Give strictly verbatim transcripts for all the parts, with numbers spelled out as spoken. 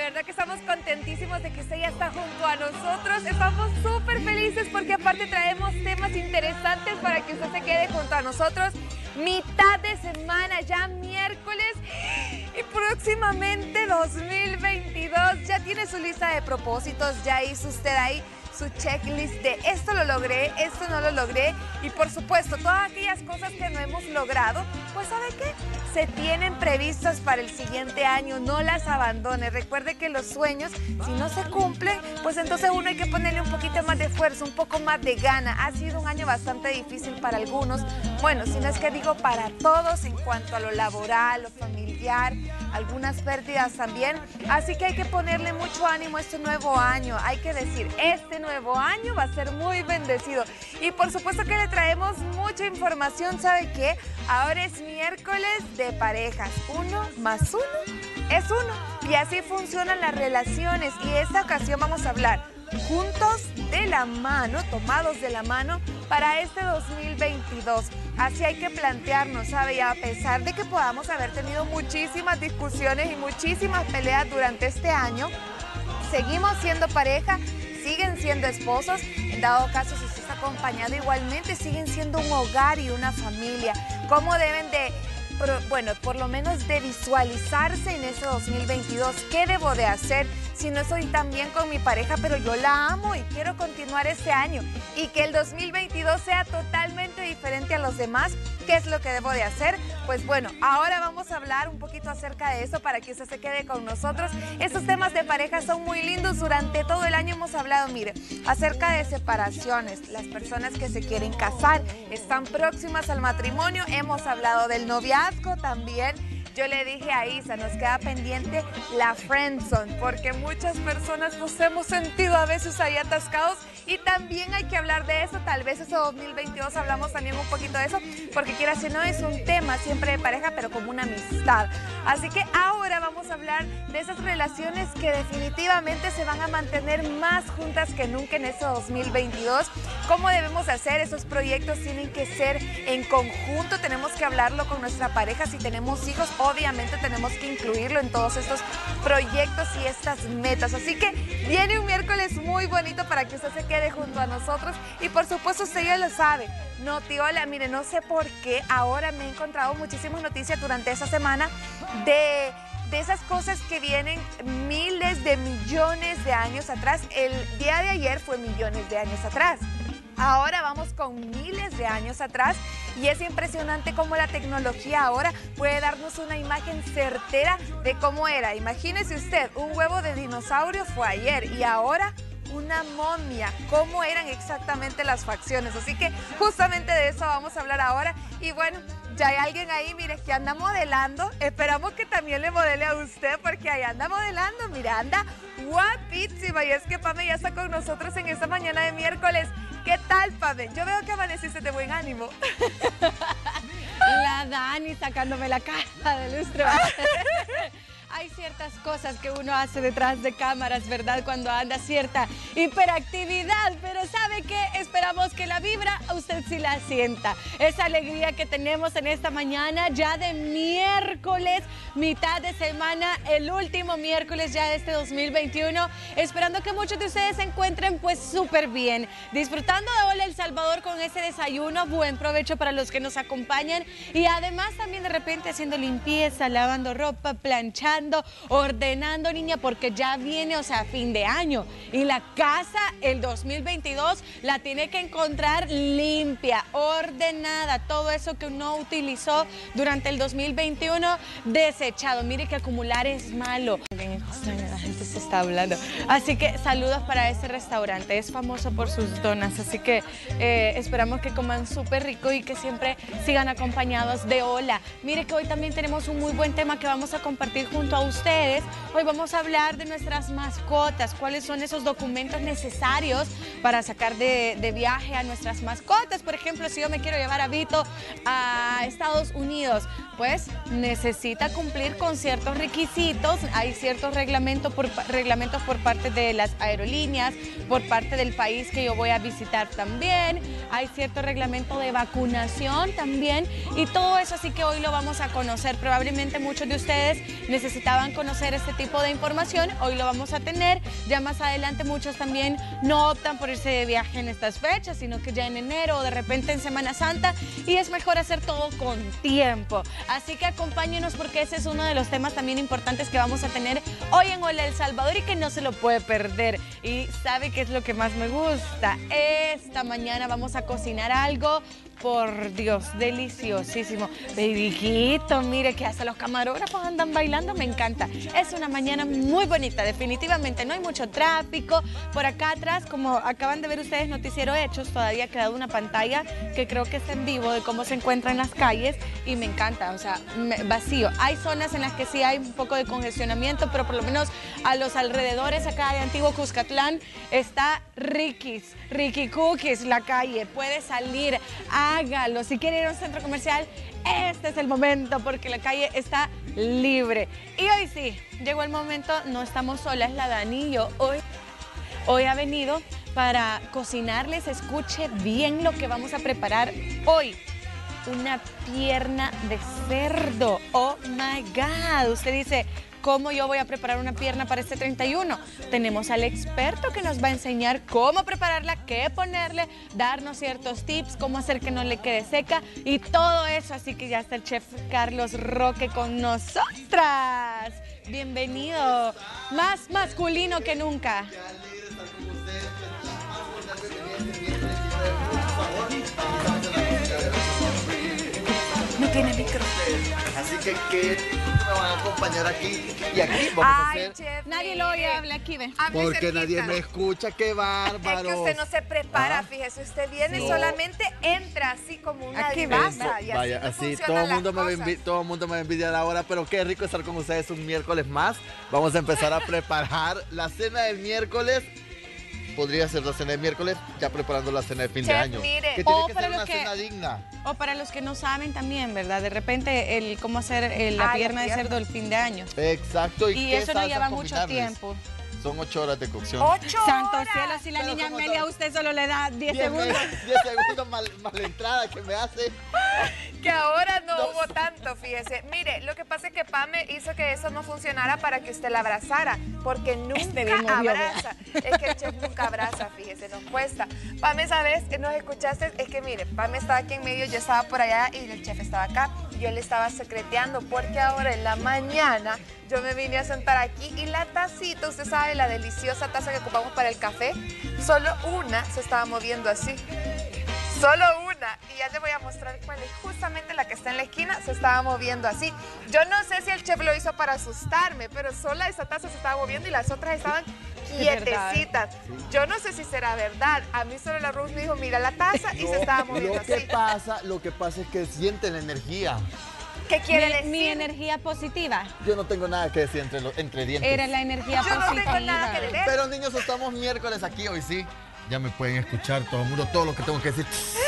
verdad que estamos contentísimos de que usted ya está junto a nosotros. Estamos súper felices porque aparte traemos temas interesantes para que usted se quede junto a nosotros. Mitad de semana, ya miércoles y próximamente dos mil veintidós. Ya tiene su lista de propósitos, ya hizo usted ahí su checklist de esto lo logré, esto no lo logré y por supuesto todas aquellas cosas que no hemos logrado, pues ¿sabe qué? Se tienen previstas para el siguiente año, no las abandone. Recuerde que los sueños, si no se cumplen, pues entonces uno hay que ponerle un poquito más de esfuerzo, un poco más de gana. Ha sido un año bastante difícil para algunos, bueno, si no es que digo para todos en cuanto a lo laboral, lo familiar, algunas pérdidas también. Así que hay que ponerle mucho ánimo a este nuevo año. Hay que decir, este nuevo año va a ser muy bendecido. Y por supuesto que le traemos mucha información. ¿Sabe qué? Ahora es miércoles de parejas. Uno más uno es uno. Y así funcionan las relaciones. Y esta ocasión vamos a hablar juntos de la mano, tomados de la mano para este dos mil veintidós. Así hay que plantearnos, ¿sabe? Y a pesar de que podamos haber tenido muchísimas discusiones y muchísimas peleas durante este año, seguimos siendo pareja, siguen siendo esposos, en dado caso si usted está acompañado igualmente, siguen siendo un hogar y una familia. ¿Cómo deben de, bueno, por lo menos de visualizarse en ese dos mil veintidós? ¿Qué debo de hacer si no estoy tan bien con mi pareja, pero yo la amo y quiero continuar este año? Y que el dos mil veintidós sea totalmente diferente a los demás. ¿Qué es lo que debo de hacer? Pues bueno, ahora vamos a hablar un poquito acerca de eso para que usted se quede con nosotros. Estos temas de pareja son muy lindos. Durante todo el año hemos hablado, mire, acerca de separaciones. Las personas que se quieren casar están próximas al matrimonio. Hemos hablado del noviazgo también. Yo le dije a Isa, nos queda pendiente la friendzone, porque muchas personas nos hemos sentido a veces ahí atascados y también hay que hablar de eso. Tal vez ese dos mil veintidós hablamos también un poquito de eso, porque quiera si no es un tema siempre de pareja, pero como una amistad. Así que ahora vamos a hablar de esas relaciones que definitivamente se van a mantener más juntas que nunca en ese dos mil veintidós. ¿Cómo debemos hacer? Esos proyectos tienen que ser en conjunto, tenemos que hablarlo con nuestra pareja. Si tenemos hijos, obviamente tenemos que incluirlo en todos estos proyectos y estas metas. Así que viene un miércoles muy bonito para que usted se quede junto a nosotros. Y por supuesto usted ya lo sabe, Notiola, mire, no sé por qué ahora me he encontrado muchísimas noticias durante esta semana de... de esas cosas que vienen miles de millones de años atrás. El día de ayer fue millones de años atrás. Ahora vamos con miles de años atrás y es impresionante cómo la tecnología ahora puede darnos una imagen certera de cómo era. Imagínese usted, un huevo de dinosaurio fue ayer y ahora una momia, cómo eran exactamente las facciones. Así que justamente de eso vamos a hablar ahora. Y bueno, ya hay alguien ahí, mire, que anda modelando. Esperamos que también le modele a usted, porque ahí anda modelando, mira, anda guapísima. Y es que Pame ya está con nosotros en esta mañana de miércoles. ¿Qué tal, Pame? Yo veo que amaneciste de buen ánimo. La Dani sacándome la cara de lustro. Hay ciertas cosas que uno hace detrás de cámaras, ¿verdad? Cuando anda cierta hiperactividad, pero ¿sabe qué? Esperamos que la vibra a usted sí la sienta. Esa alegría que tenemos en esta mañana ya de miércoles, mitad de semana, el último miércoles ya de este dos mil veintiuno, esperando que muchos de ustedes se encuentren pues súper bien, disfrutando de Hola El Salvador con ese desayuno. Buen provecho para los que nos acompañan y además también de repente haciendo limpieza, lavando ropa, planchando, ordenando, niña, porque ya viene, o sea, fin de año y la casa el dos mil veintidós la tiene que encontrar limpia, ordenada, todo eso que uno utilizó durante el dos mil veintiuno desechado. Mire que acumular es malo. La gente se está hablando. Así que saludos para ese restaurante, es famoso por sus donas, así que eh, esperamos que coman súper rico y que siempre sigan acompañados de Hola. Mire que hoy también tenemos un muy buen tema que vamos a compartir junto a ustedes. Hoy vamos a hablar de nuestras mascotas, cuáles son esos documentos necesarios para sacar de, de viaje a nuestras mascotas. Por ejemplo, si yo me quiero llevar a Vito a Estados Unidos, pues necesita cumplir con ciertos requisitos. Hay ciertos reglamentos por, reglamentos por parte de las aerolíneas, por parte del país que yo voy a visitar también. Hay cierto reglamento de vacunación también y todo eso, así que hoy lo vamos a conocer. Probablemente muchos de ustedes necesitaban conocer este tipo de información, hoy lo vamos a tener. Ya más adelante muchos también no optan por irse de viaje en estas fechas, sino que ya en enero o de repente en Semana Santa, y es mejor hacer todo con tiempo. Así que acompáñenos porque ese es uno de los temas también importantes que vamos a tener hoy en Hola El Salvador y que no se lo puede perder. Y ¿sabe qué es lo que más me gusta? Esta mañana vamos a cocinar algo, por Dios, deliciosísimo. Babyquito, mire que hasta los camarógrafos andan bailando, me encanta. Es una mañana muy bonita, definitivamente. No hay mucho tráfico. Por acá atrás, como acaban de ver ustedes, Noticiero Hechos, todavía ha quedado una pantalla que creo que está en vivo de cómo se encuentran las calles y me encanta, o sea, me, vacío. Hay zonas en las que sí hay un poco de congestionamiento, pero por lo menos a los alrededores acá de Antiguo Cuscatlán está Ricky's, Ricky Cookies, la calle. Puede salir, hágalo. Si quiere ir a un centro comercial, este es el momento porque la calle está libre. Y hoy sí, llegó el momento, no estamos solas, la Dani y yo. Hoy, hoy ha venido para cocinarles. Escuche bien lo que vamos a preparar hoy. Una pierna de cerdo. Oh my God. Usted dice, ¿cómo yo voy a preparar una pierna para este treinta y uno? Tenemos al experto que nos va a enseñar cómo prepararla, qué ponerle, darnos ciertos tips, cómo hacer que no le quede seca y todo eso. Así que ya está el chef Carlos Roque con nosotras. Bienvenido. Más masculino que nunca. No tiene micro. Así que, ¿qué me van a acompañar aquí? Y aquí vamos a Ay, hacer... chef, Nadie mire. lo oye, habla aquí, ve. Hable Porque cerquita. nadie me escucha, qué bárbaro. Es que usted no se prepara, ¿Ah? fíjese, usted viene No. solamente entra así como una Aquí divasa ve. y así Vaya, no así funcionan todo el las mundo me va a cosas. envi- todo el mundo me va a envidiar ahora, pero qué rico estar con ustedes un miércoles más. Vamos a empezar a preparar la cena del miércoles. Podría ser la cena del miércoles, ya preparando la cena de fin de Chef, año. mire. Que tiene O que para ser los una que- cena digna. O para los que no saben también, ¿verdad? De repente el cómo hacer eh, la Ah, la pierna de pierna. cerdo el fin de año. Exacto. ¿Y, Y qué eso no salsas lleva mucho combinarles? tiempo. Son ocho horas de cocción. ¡Ocho Santo horas! cielo, si la Pero niña ¿cómo Amelia a sabe? usted solo le da diez Diez segundos. me- diez segundos mal, mal entrada que me hace. Que ahora no, No. hubo tanto, fíjese. Mire, lo que pasa es que Pame hizo que eso no funcionara para que usted la abrazara, porque nunca Este bien movió, abraza. Es que el chef nunca abraza, fíjese, nos cuesta. Pame, ¿sabes? ¿Nos escuchaste? Es que mire, Pame estaba aquí en medio, yo estaba por allá y el chef estaba acá. Yo le estaba secreteando porque ahora en la mañana yo me vine a sentar aquí y la tacita, usted sabe, la deliciosa taza que ocupamos para el café, solo una se estaba moviendo así. Solo una, y ya le voy a mostrar cuál es. Justamente la que está en la esquina se estaba moviendo así. Yo no sé si el chef lo hizo para asustarme, pero solo esa taza se estaba moviendo y las otras estaban quietecitas. Yo no sé si será verdad. A mí solo la Rose me dijo, mira la taza y se estaba moviendo Lo que así. pasa, lo que pasa es que sienten la energía. ¿Qué quiere Mi, decir? mi energía positiva Yo no tengo nada que decir entre, los, entre dientes. era la energía Yo no positiva. tengo nada que decir. Pero niños, estamos miércoles aquí, hoy sí. Ya me pueden escuchar todo el mundo, todo lo que tengo que decir.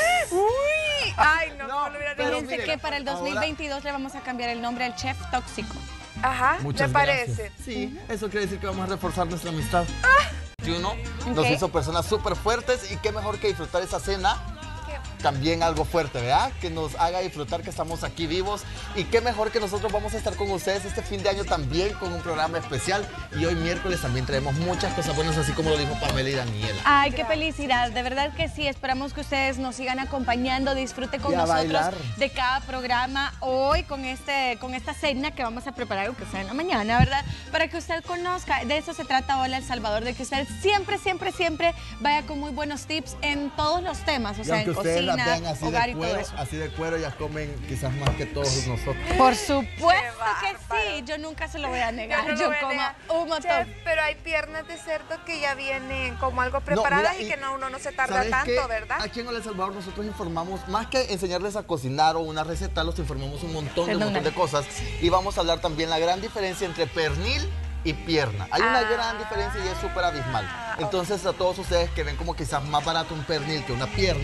Uy, ay, no, No, no, lo hubiera pero dicho. Fíjense mire, que para el dos mil veintidós le vamos a cambiar el nombre al chef tóxico. Ajá, Muchas ¿me parece? gracias. Sí, eso quiere decir que vamos a reforzar nuestra amistad. Y uno nos Ok. hizo personas súper fuertes y qué mejor que disfrutar esa cena. También algo fuerte, ¿verdad? Que nos haga disfrutar que estamos aquí vivos y qué mejor que nosotros vamos a estar con ustedes este fin de año también con un programa especial y hoy miércoles también traemos muchas cosas buenas así como lo dijo Pamela y Daniela. Ay, qué felicidad, de verdad que sí, esperamos que ustedes nos sigan acompañando, disfrute con Y a nosotros bailar. de cada programa hoy con, este, con esta cena que vamos a preparar, aunque sea en la mañana, ¿verdad? Para que usted conozca, de eso se trata Hola El Salvador, de que usted siempre, siempre, siempre vaya con muy buenos tips en todos los temas, o Y sea, aunque en ustedes las cocina, vean así hogar de y todo cuero, eso. así de cuero ya comen quizás más que todos nosotros. Por supuesto Qué que sí, yo nunca se lo voy a Yo negar, no lo yo, voy a como negar. un montón. Chef, pero hay piernas de cerdo que ya vienen como algo preparadas mira, y, y que no, uno no se tarda ¿sabes tanto, qué? ¿verdad? Aquí en Hola El Salvador nosotros informamos, más que enseñarles a cocinar o una receta, los informamos un montón de, un Perdona. montón de cosas y vamos a hablar también la gran diferencia entre pernil y pierna. Hay una Ah. gran diferencia y es súper abismal. Entonces a todos ustedes que ven como quizás más barato un pernil que una pierna,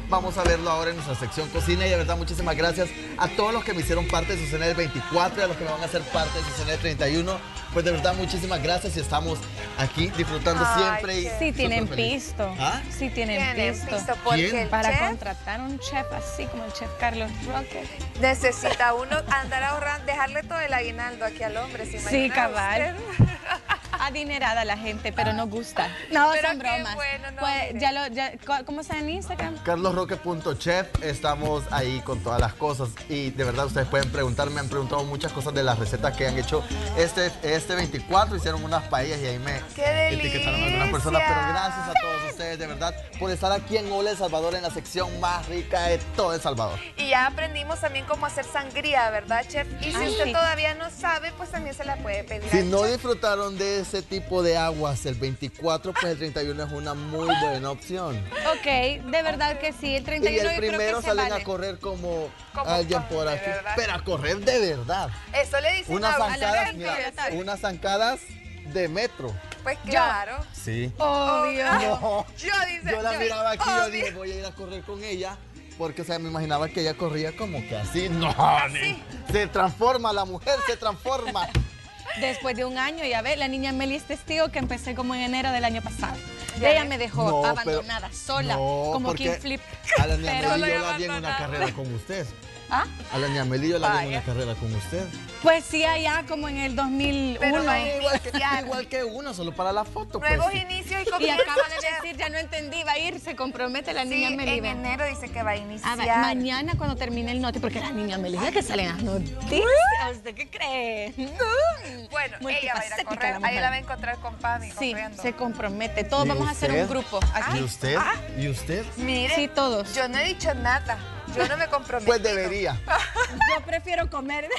vamos a verlo ahora en nuestra sección cocina. Y de verdad, muchísimas gracias a todos los que me hicieron parte de su cena del veinticuatro y a los que me van a hacer parte de su cena del treinta y uno. Pues de verdad, muchísimas gracias y estamos aquí disfrutando Ay, siempre. Y Sí tienen feliz. pisto. ¿Ah? Sí tienen, Tienen pisto. pisto porque ¿Quién? el Para chef contratar un chef así como el chef Carlos Roque. necesita uno andar ahorrando, dejarle todo el aguinaldo aquí al hombre. ¿Se Sí, imagina cabal. usted? Adinerada la gente, pero no gusta. No, Pero son qué bromas. bueno, no, pues, mire. ya lo, ya, ¿cómo está en Instagram? carlos roque punto chef, estamos ahí con todas las cosas y de verdad ustedes pueden preguntar, me han preguntado muchas cosas de las recetas que han hecho este, este veinticuatro, hicieron unas paellas y ahí me ¡Qué etiquetaron a algunas personas, delicia! pero gracias a todos ustedes de verdad por estar aquí en Hola El Salvador en la sección más rica de todo El Salvador. Y ya aprendimos también cómo hacer sangría, ¿verdad, chef? Y si Ay, usted sí. todavía no sabe, pues también se la puede pedir Si al no chef. disfrutaron de ese tipo de aguas el veinticuatro, pues el treinta y uno es una muy buena opción. Ok, de verdad que sí. El treinta y Y uno el yo creo primero que se salen vale. a correr como, Como alguien pan, por de aquí, verdad. pero a correr de verdad. Eso le dicen Unas a a la zancadas, gente, mira, ¿sí? unas zancadas de metro. Pues claro. Sí. Obvio. No. Yo, dice, Yo la yo, miraba aquí y yo obvio. dije, voy a ir a correr con ella. Porque, o sea, me imaginaba que ella corría como que así. No, ni- se transforma, la mujer se transforma. Después de un año, ya ve, la niña Meli es testigo que empecé como en enero del año pasado. Ya Ella ve. me dejó No, abandonada, pero- sola, no, como porque King Flip. A la niña Pero- Meli Solo yo y la vi en una abandonada. carrera con usted. ¿Ah? A la niña Meli yo la vi en Vaya. una carrera con usted. Pues sí, allá como en el dos mil uno. Pero no hay- Igual que, Iniciar. igual que uno, solo para la foto. Pues. Nuevos inicios y Y comienzos, acaba de chef. decir, ya no entendí, va a ir, se compromete la Sí, niña Meli. en ve. enero dice que va a A iniciar. ver, mañana cuando termine el noti, porque la niña Meli es que salen las noticias. ¿Usted qué cree? Bueno, ella va a ir a Multifacética correr. la Ahí mujer. la va a encontrar con Pami Sí, corriendo. se compromete. Todos ¿Y vamos a hacer usted? un grupo. ¿Y Aquí. usted? Ah. ¿Y usted? Mire, Sí, todos. yo no he dicho nada. Yo no me comprometo. Pues debería. Yo prefiero comer.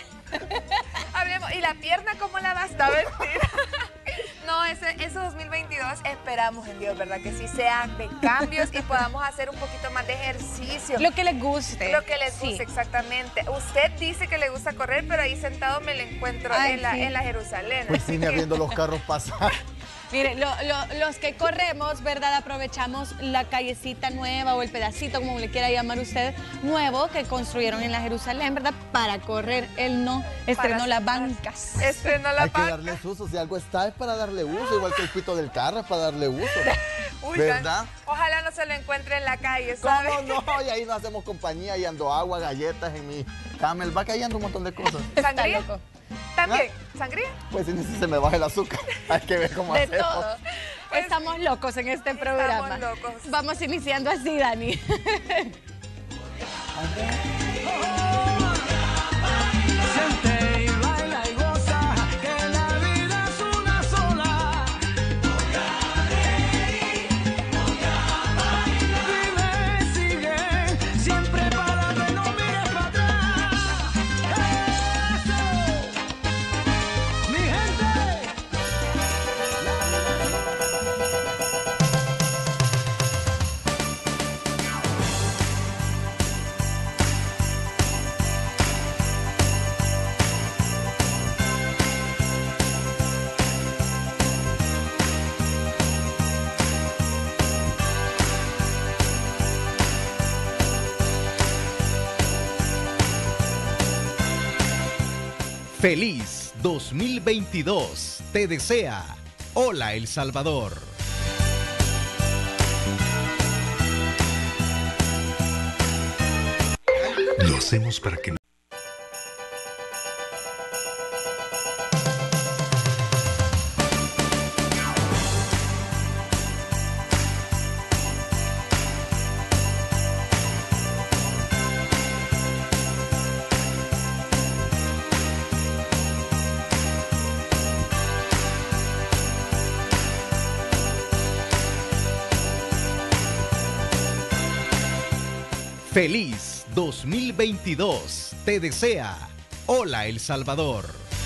Hablemos. ¿Y la pierna cómo la va a estar? Mentira. No, ese, ese dos mil veintidós esperamos en Dios, ¿verdad? Que sí sean de cambios y podamos hacer un poquito más de ejercicio. Lo que les guste. Lo que les Sí. guste, exactamente. Usted dice que le gusta correr, pero ahí sentado me lo encuentro Ay, en, la, sí. en la Jerusalén. Pues así vine que- viendo los carros pasar. Mire, lo- lo- los que corremos, ¿verdad? Aprovechamos la callecita nueva o el pedacito, como le quiera llamar usted, nuevo que construyeron en la Jerusalén, ¿verdad? Para correr. Él no estrenó las bancas. Estrenó la Hay que banca. darle uso. Si algo está es para darle uso. Igual que el pito del carro es para darle uso. Uy, ¿Verdad? Ojalá no se lo encuentre en la calle, ¿sabe? ¿Cómo no? Y ahí nos hacemos compañía y ando agua, galletas en mi camel. Va cayendo un montón de cosas. Está ¿Sangría? loco. ¿También? ¿Sangría? Pues si se me baja el azúcar. Hay que ver cómo De hacemos. todo. Estamos locos en este programa. locos. Vamos iniciando así, Dani. Siente y baila y goza, que la vida es una sola. Vive, sigue, siempre para adelante, no mires para atrás. ¡Eso! ¡Mi gente! Feliz dos mil veintidós. Te desea Hola El Salvador. Lo hacemos para que Feliz dos mil veintidós. Te desea Hola El Salvador.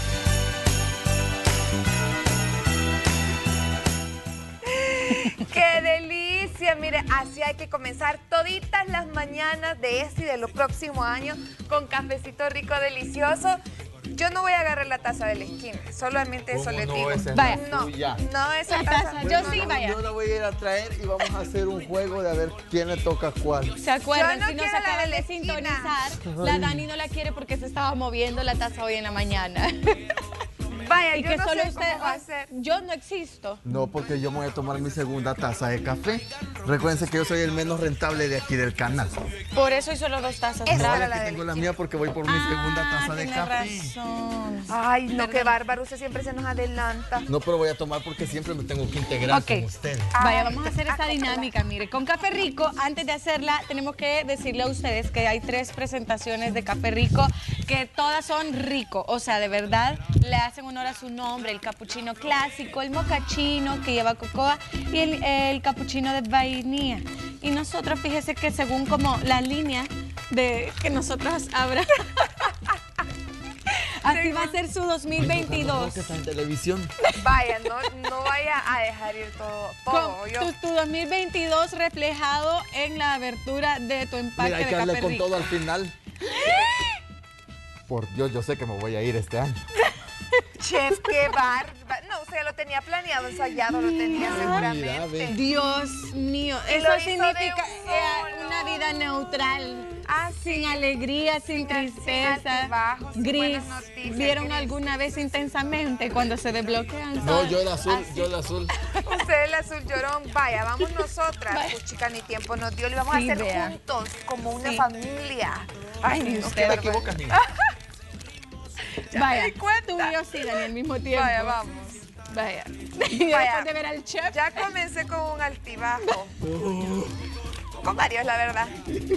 ¡Qué delicia! Mire, así hay que comenzar toditas las mañanas de este y de los próximos años con cafecito rico, delicioso. Yo no voy a agarrar la taza de la esquina, solamente eso ¿Cómo les no? digo. Esa es Vaya. la tuya. No, esa La taza. taza, no, yo no, sí, no. vaya. Yo la voy a ir a traer y vamos a hacer un juego de a ver quién le toca cuál. ¿Se acuerdan? Yo no Si nos quiero la acaban de la de esquina. sintonizar, la Dani no la quiere porque se estaba moviendo la taza hoy en la mañana. Vaya, Y yo que no solo sé usted, cómo va a ser. yo no existo. No, porque yo me voy a tomar mi segunda taza de café. Recuérdense que yo soy el menos rentable de aquí del canal. Por eso hizo solo dos tazas. Esa bravo. era Aquí la de tengo la la mía porque voy por mi segunda Ah, taza de tiene café. razón. Ay, no, qué Perdón. bárbaro, usted siempre se nos adelanta. No, pero voy a tomar porque siempre me tengo que integrar Ok. con ustedes. Vaya, Ay, vamos a hacer esta ah, dinámica, mire, con Café Rico, antes de hacerla, tenemos que decirle a ustedes que hay tres presentaciones de Café Rico, que todas son rico, o sea, de verdad, le hacen honor a su nombre, el capuchino clásico, el mocachino que lleva cocoa y el, el capuchino de vainilla. Y nosotros, fíjese que según como la línea de que nosotros abra, así va a ser su dos mil veintidós. Que está en televisión. Vaya, no, no vaya a dejar ir todo. todo. Con Yo, tu, tu dos mil veintidós reflejado en la abertura de tu empaque Mira, hay de que darle Café con Rico. todo al final. Por Dios, yo sé que me voy a ir este año. chef, qué bárbaro. No, usted ya lo tenía planeado, ensayado, lo tenía Mira, seguramente. ve. Dios mío, Y eso lo hizo significa de eh, un una solo. vida neutral. Ah, Sin alegría, sin, Sin al- sin tristeza, altibajos, sin gris. buenas noticias, ¿Vieron gris. alguna vez intensamente cuando se desbloquean? No, ¿sabes? yo el azul, Así. yo el azul. Usted el azul llorón, vaya, vamos nosotras. Vaya. Pues chica, ni tiempo nos dio, lo vamos Sí, a hacer vea. juntos, como una Sí. familia. Ay, Sí, no, usted qué Te barbaridad. equivocas, niña. Ya Vaya, me di cuenta. tú y yo sí, Dani, al mismo tiempo. Vaya, vamos. Vaya. Y Vaya. después de ver al chef. Ya comencé con un altibajo. Con varios, la verdad. Uy.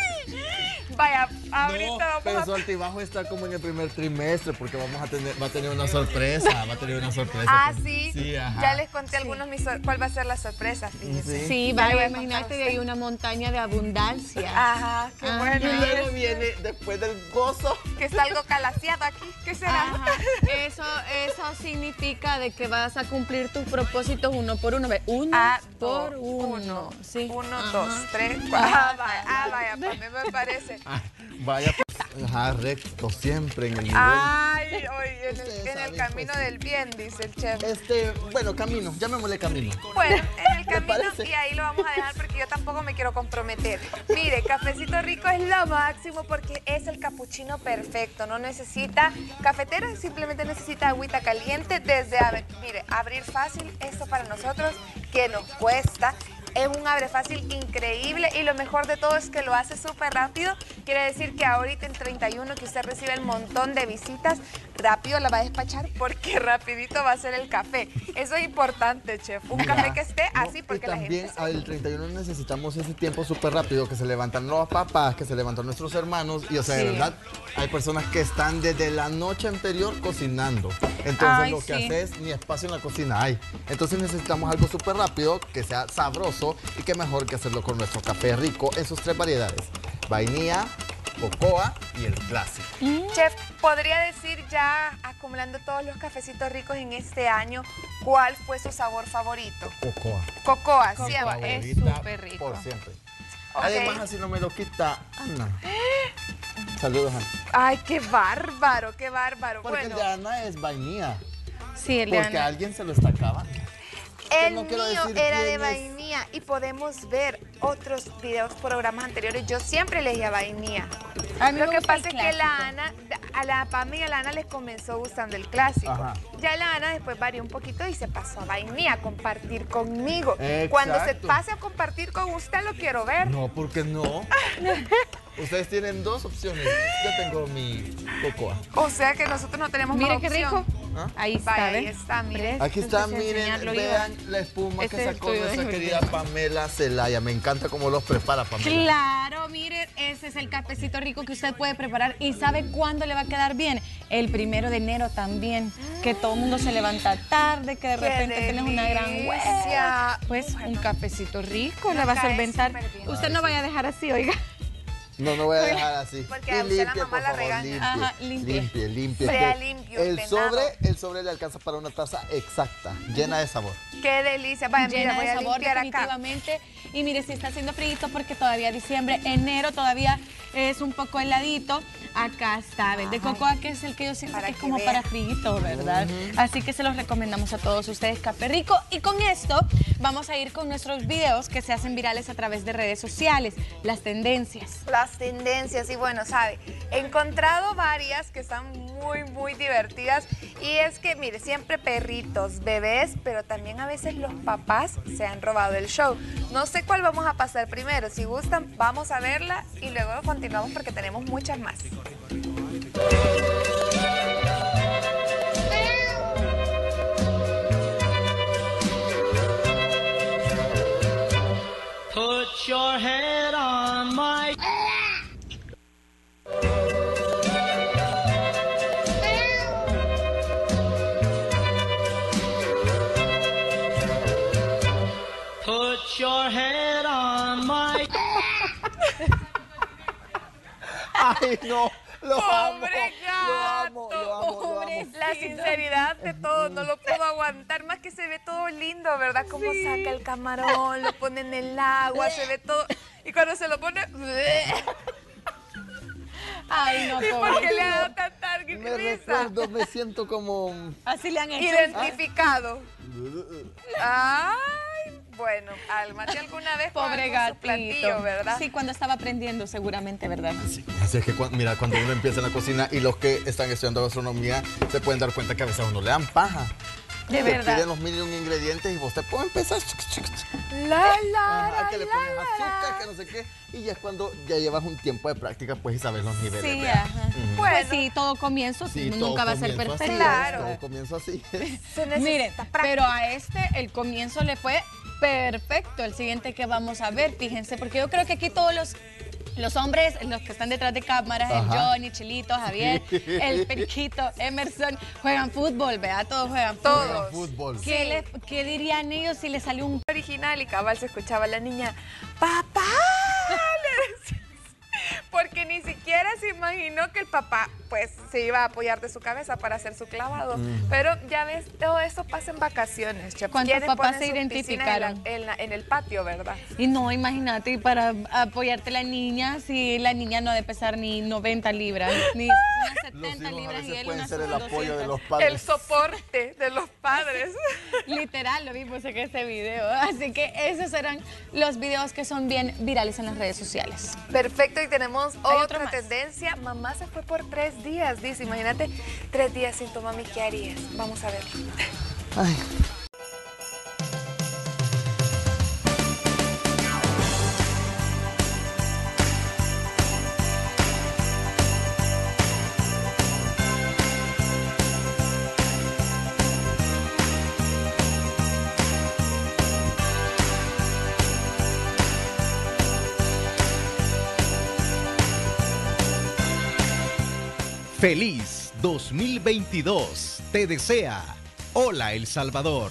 Vaya, ahorita No, pero vamos su a... altibajo está como en el primer trimestre porque vamos a tener, va a tener una sorpresa, va a tener una sorpresa. Ah, pues. sí. Sí, ajá. Ya les conté a algunos mis sor- cuál va a ser la sorpresa, fíjense. Sí. Sí, Ya le voy vaya, a contar a imagínate, de usted. ahí una montaña de abundancia. Ajá, qué Ah, bueno. Y luego viene después del gozo. Que está algo calaseado aquí. ¿Qué será? Ajá. Eso, eso significa de que vas a cumplir tus propósitos uno por uno. Ve, Uno Ah, por dos, uno. Sí. Uno, Ajá. dos, tres, cuatro. Ajá. Ah, vaya, ah, vaya, para mí me parece. Ah, vaya, pues, ajá, recto, siempre en el nivel. Ay, hoy en Ustedes el, en el saben, camino pues. del bien, dice el chef. Este, bueno, camino, llamémosle camino. Bueno, en el ¿Le camino parece? y ahí lo vamos a dejar porque yo tampoco me quiero comprometer. Mire, Cafecito Rico es lo máximo porque es el capuchino perfecto. No necesita cafetera, simplemente necesita agüita caliente desde, a ver, mire, abrir fácil, esto para nosotros que nos cuesta. Es un abre fácil increíble y lo mejor de todo es que lo hace súper rápido. Quiere decir que ahorita en treinta y uno que usted recibe el montón de visitas, rápido la va a despachar porque rapidito va a ser el café. Eso es importante, chef. Un Mira, café que esté no, así porque y la también gente... al treinta y uno necesitamos ese tiempo súper rápido, que se levantan los papás, que se levantan nuestros hermanos, y o sea, de Sí. verdad, hay personas que están desde la noche anterior cocinando. Entonces Ay, lo que sí. hace es ni espacio en la cocina hay. Entonces necesitamos algo súper rápido, que sea sabroso, y qué mejor que hacerlo con nuestro café rico en sus tres variedades: vainilla, cocoa y el clásico. Chef, ¿podría decir ya, acumulando todos los cafecitos ricos en este año, cuál fue su sabor favorito? Cocoa. Cocoa, Cocoa, siempre. es Favorita súper rico. Por siempre. Ok. Además, así no me lo quita Ana. Saludos, Ana. Ay, qué bárbaro, qué bárbaro. Porque Bueno, el de Ana es vainilla. Sí, el de Porque Ana. alguien se lo está acabando. el no quiero mío decir era de quién es. vainilla y podemos ver otros videos, programas anteriores. Yo siempre elegía vainilla. A mí Lo me que gusta el pasa es que la clásico. Ana, a la Pame y a la Ana les comenzó gustando el clásico. Ajá. Ya la Ana después varió un poquito y se pasó a vainilla, a compartir conmigo. Cuando se Exacto. pase a compartir con usted, lo quiero ver. No, porque no. Ustedes tienen dos opciones. Yo tengo mi cocoa. O sea que nosotros no tenemos Mire más qué opción. rico. ¿Ah? Ahí está, Vaya, ¿ve? ahí está, mire. Presta Aquí está, entonces a miren, enseñarlo, Iván. vean la espuma Ese que es el sacó tuyo, nuestra déjame querida ver. Pamela Celaya. Me encanta cómo los prepara, Pamela. Claro, mire, ese es el cafecito rico que usted puede preparar. ¿Y sabe cuándo le va a quedar bien? El primero de enero también, que todo el mundo se levanta tarde, que de ¡Qué repente tienes una gran delicia! hueva. Pues un cafecito rico le No va a cae solventar. súper bien. Usted no vaya a dejar así, oiga. No, no voy a dejar así. Porque a usted la mamá por la favor, regaña. limpie. Ajá, limpie. Limpie, limpie. Sea que limpio, El ordenado. sobre, el sobre le alcanza para una taza exacta, llena de sabor. Qué delicia. Vaya, mira, Llena voy de a sabor limpiar acá. definitivamente. Y mire, si está haciendo frío porque todavía diciembre, enero todavía es un poco heladito. Acá está, el de cocoa, que es el que yo siento Para que es que como vean. para friguito, ¿verdad? Así que se los recomendamos a todos ustedes, Café Rico. Y con esto vamos a ir con nuestros videos que se hacen virales a través de redes sociales, las tendencias. Las tendencias, y bueno, sabe, he encontrado varias que están muy, muy divertidas. Y es que, mire, siempre perritos, bebés, pero también a veces los papás se han robado el show. No sé cuál vamos a pasar primero. Si gustan, vamos a verla y luego continuamos porque tenemos muchas más. Put your head on my... Put your head on my... Ay, no, lo amo, ¡Pobre lo amo, gato! lo amo, lo amo. Pobrecito. La sinceridad de todo, no lo puedo aguantar, más que se ve todo lindo, ¿verdad? Cómo saca el camarón, lo pone en el agua, se ve todo, y cuando se lo pone... Ay, no, ¿Y por qué le ha dado pobrecito. tanta Me risa? recuerdo, me siento como... Así le han hecho. Identificado. Ay, bueno, Alma, ¿te alguna vez Pobre con su platillo, gatito, verdad? Sí, cuando estaba aprendiendo seguramente, ¿verdad? Sí, así es que, cu- mira, cuando uno empieza en la cocina y los que están estudiando gastronomía se pueden dar cuenta que a veces a uno le dan paja. De Te verdad. piden los mil y un ingredientes y vos te puedes empezar. La, la, Ajá, la, que le la, pones la, azúcar, la. que no sé qué. Y ya es cuando ya llevas un tiempo de práctica, pues y sabes los niveles. Sí, ¿verdad? ajá. Ujú. Bueno. Pues sí, todo comienzo Sí, nunca todo va a ser comienzo así perfecto. es, Claro. Todo comienzo así. Se necesita Miren, práctica. pero a este el comienzo le fue perfecto. El siguiente que vamos a ver, fíjense, porque yo creo que aquí todos los, los hombres, los que están detrás de cámaras, el Ajá. Johnny, Chilito, Javier, el Periquito, Emerson, juegan fútbol, ¿verdad? Todos juegan fútbol. Todos. Fútbol. ¿Qué, le- qué dirían ellos si les salió un... Original y cabal se escuchaba la niña, ¡papá! Le decía. Porque ni siquiera se imaginó que el papá pues se iba a apoyar de su cabeza para hacer su clavado. Pero ya ves, todo eso pasa en vacaciones. Chef. ¿Cuántos ¿Quiénes papás ponen se sus piscinas identificaron? En, la- en la- en el patio, ¿verdad? Y no, imagínate, y para apoyarte la niña, si la niña no ha de pesar ni noventa libras, ni unas Los setenta hijos a libras y veces él pueden unas ser el apoyo de doscientas. los padres. El soporte de los padres. Literal, lo vimos en ese video. Así que esos serán los videos que son bien virales en las redes sociales. Perfecto, y tenemos Hay otro otra más. tendencia. Mamá se fue por tres días, dice. Imagínate, tres días sin tu mami, ¿qué harías? Vamos a verlo. Ay. Feliz dos mil veintidós. Te desea. Hola El Salvador.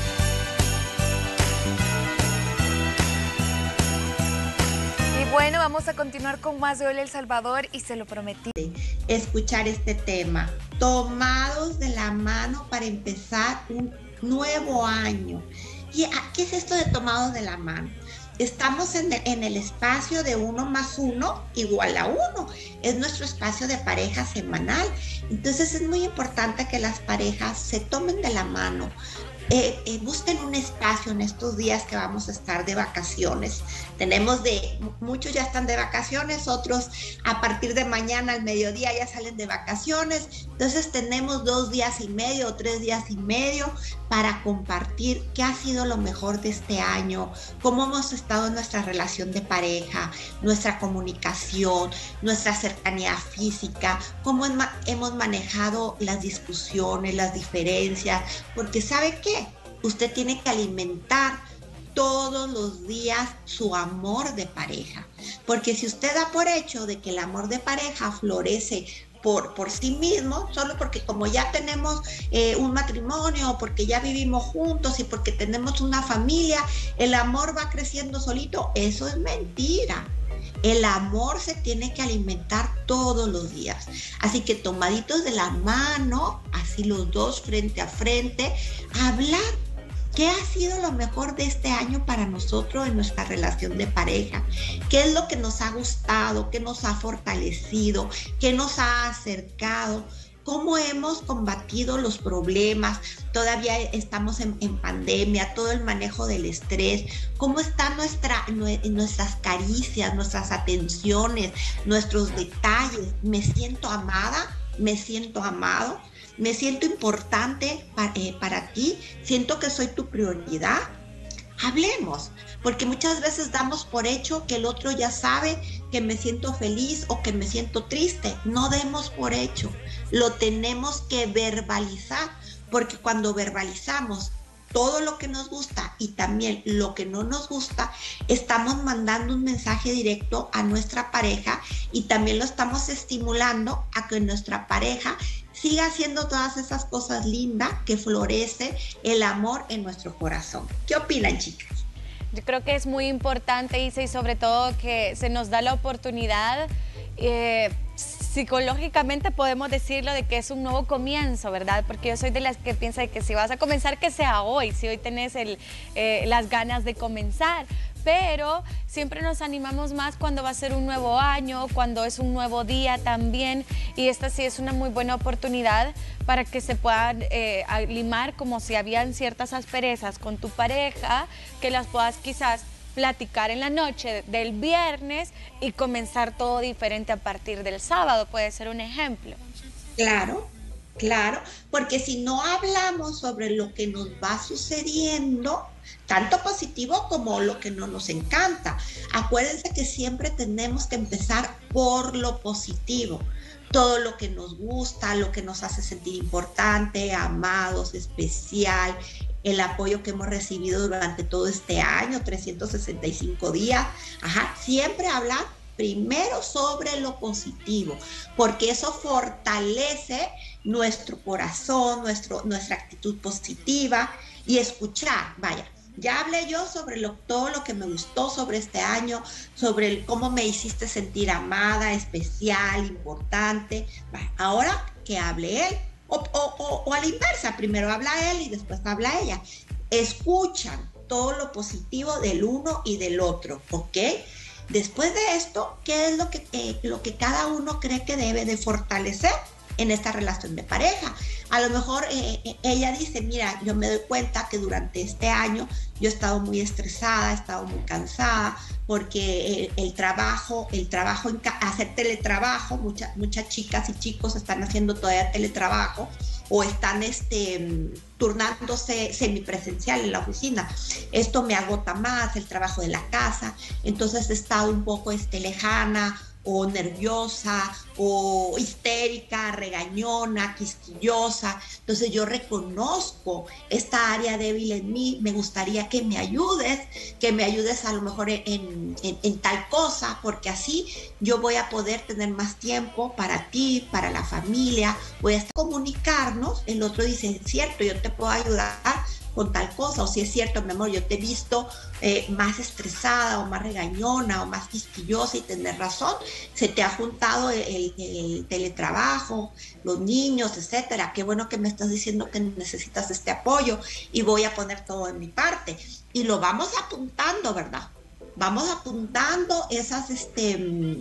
Y bueno, vamos a continuar con más de Hola El Salvador y se lo prometí. Escuchar este tema, tomados de la mano para empezar un nuevo año. ¿Y a- qué es esto de tomados de la mano? Estamos en el, en el espacio de uno más uno igual a uno. Es nuestro espacio de pareja semanal. Entonces es muy importante que las parejas se tomen de la mano. Eh, eh, busquen un espacio en estos días que vamos a estar de vacaciones. Tenemos de, muchos ya están de vacaciones, otros a partir de mañana al mediodía ya salen de vacaciones. Entonces tenemos dos días y medio o tres días y medio para compartir qué ha sido lo mejor de este año, cómo hemos estado en nuestra relación de pareja, nuestra comunicación, nuestra cercanía física, cómo hema- hemos manejado las discusiones, las diferencias, porque ¿sabe qué? Usted tiene que alimentar todos los días su amor de pareja, porque si usted da por hecho de que el amor de pareja florece por, por sí mismo, solo porque como ya tenemos eh, un matrimonio, porque ya vivimos juntos y porque tenemos una familia, el amor va creciendo solito, eso es mentira. El amor se tiene que alimentar todos los días. Así que tomaditos de la mano, así los dos frente a frente, hablar. ¿Qué ha sido lo mejor de este año para nosotros en nuestra relación de pareja? ¿Qué es lo que nos ha gustado? ¿Qué nos ha fortalecido? ¿Qué nos ha acercado? ¿Cómo hemos combatido los problemas? Todavía estamos en, en pandemia, todo el manejo del estrés. ¿Cómo están nuestra, nuestras caricias, nuestras atenciones, nuestros detalles? ¿Me siento amada? ¿Me siento amado? ¿Me siento importante para, eh, para ti? ¿Siento que soy tu prioridad? Hablemos, porque muchas veces damos por hecho que el otro ya sabe que me siento feliz o que me siento triste. No demos por hecho, lo tenemos que verbalizar, porque cuando verbalizamos todo lo que nos gusta y también lo que no nos gusta, estamos mandando un mensaje directo a nuestra pareja y también lo estamos estimulando a que nuestra pareja siga haciendo todas esas cosas lindas que florece el amor en nuestro corazón. ¿Qué opinan, chicas? Yo creo que es muy importante, Isa, y sobre todo que se nos da la oportunidad, eh, psicológicamente podemos decirlo, de que es un nuevo comienzo, ¿verdad? Porque yo soy de las que piensa que si vas a comenzar, que sea hoy, si hoy tenés el, eh, las ganas de comenzar. Pero siempre nos animamos más cuando va a ser un nuevo año, cuando es un nuevo día también, y esta sí es una muy buena oportunidad para que se puedan eh, limar, como si habían ciertas asperezas con tu pareja, que las puedas quizás platicar en la noche del viernes y comenzar todo diferente a partir del sábado, puede ser un ejemplo. Claro, claro, porque si no hablamos sobre lo que nos va sucediendo, tanto positivo como lo que no nos encanta, acuérdense que siempre tenemos que empezar por lo positivo. Todo lo que nos gusta, lo que nos hace sentir importante, amados, especial, el apoyo que hemos recibido durante todo este año, trescientos sesenta y cinco días. Ajá, siempre hablar primero sobre lo positivo, porque eso fortalece nuestro corazón, nuestro, nuestra actitud positiva y escuchar, vaya. Ya hablé yo sobre lo, todo lo que me gustó sobre este año, sobre el, cómo me hiciste sentir amada, especial, importante. Bueno, ahora que hable él, o, o, o, o a la inversa, primero habla él y después habla ella. Escuchan todo lo positivo del uno y del otro, ¿ok? Después de esto, ¿qué es lo que, eh, lo que cada uno cree que debe de fortalecer en esta relación de pareja? A lo mejor eh, ella dice, mira, yo me doy cuenta que durante este año yo he estado muy estresada, he estado muy cansada, porque el, el trabajo, el trabajo, en hacer teletrabajo, muchas, muchas chicas y chicos están haciendo todavía teletrabajo o están este, turnándose semipresencial en la oficina. Esto me agota más, el trabajo de la casa, entonces he estado un poco este, lejana, o nerviosa, o histérica, regañona, quisquillosa. Entonces yo reconozco esta área débil en mí, me gustaría que me ayudes, que me ayudes a lo mejor en, en, en tal cosa, porque así yo voy a poder tener más tiempo para ti, para la familia, voy a comunicarnos. El otro dice, cierto, yo te puedo ayudar con tal cosa, o si es cierto, mi amor, yo te he visto eh, más estresada o más regañona o más quisquillosa y tenés razón, se te ha juntado el, el, el teletrabajo, los niños, etcétera, qué bueno que me estás diciendo que necesitas este apoyo y voy a poner todo en mi parte. Y lo vamos apuntando, ¿verdad? Vamos apuntando esas, este...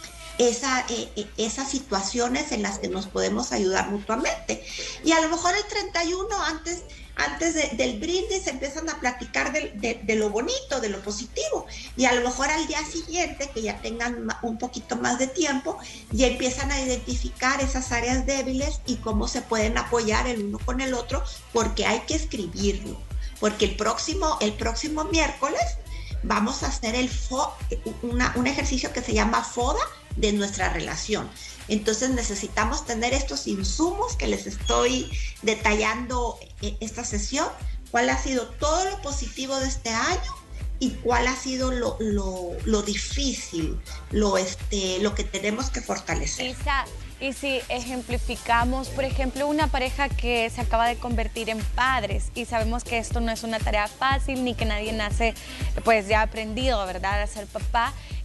Esa, eh, esas situaciones en las que nos podemos ayudar mutuamente. Y a lo mejor el treinta y uno, antes, antes de, del brindis, empiezan a platicar de, de, de lo bonito, de lo positivo. Y a lo mejor al día siguiente, que ya tengan un poquito más de tiempo, ya empiezan a identificar esas áreas débiles y cómo se pueden apoyar el uno con el otro, porque hay que escribirlo. Porque el próximo, el próximo miércoles vamos a hacer el fo, una, un ejercicio que se llama FODA de nuestra relación. Entonces necesitamos tener estos insumos que les estoy detallando en esta sesión, cuál ha sido todo lo positivo de este año y cuál ha sido lo, lo, lo difícil, lo, este, lo que tenemos que fortalecer. Isa, y si ejemplificamos, por ejemplo, una pareja que se acaba de convertir en padres y sabemos que esto no es una tarea fácil ni que nadie nace pues ya aprendido, ¿verdad?, a ser papá.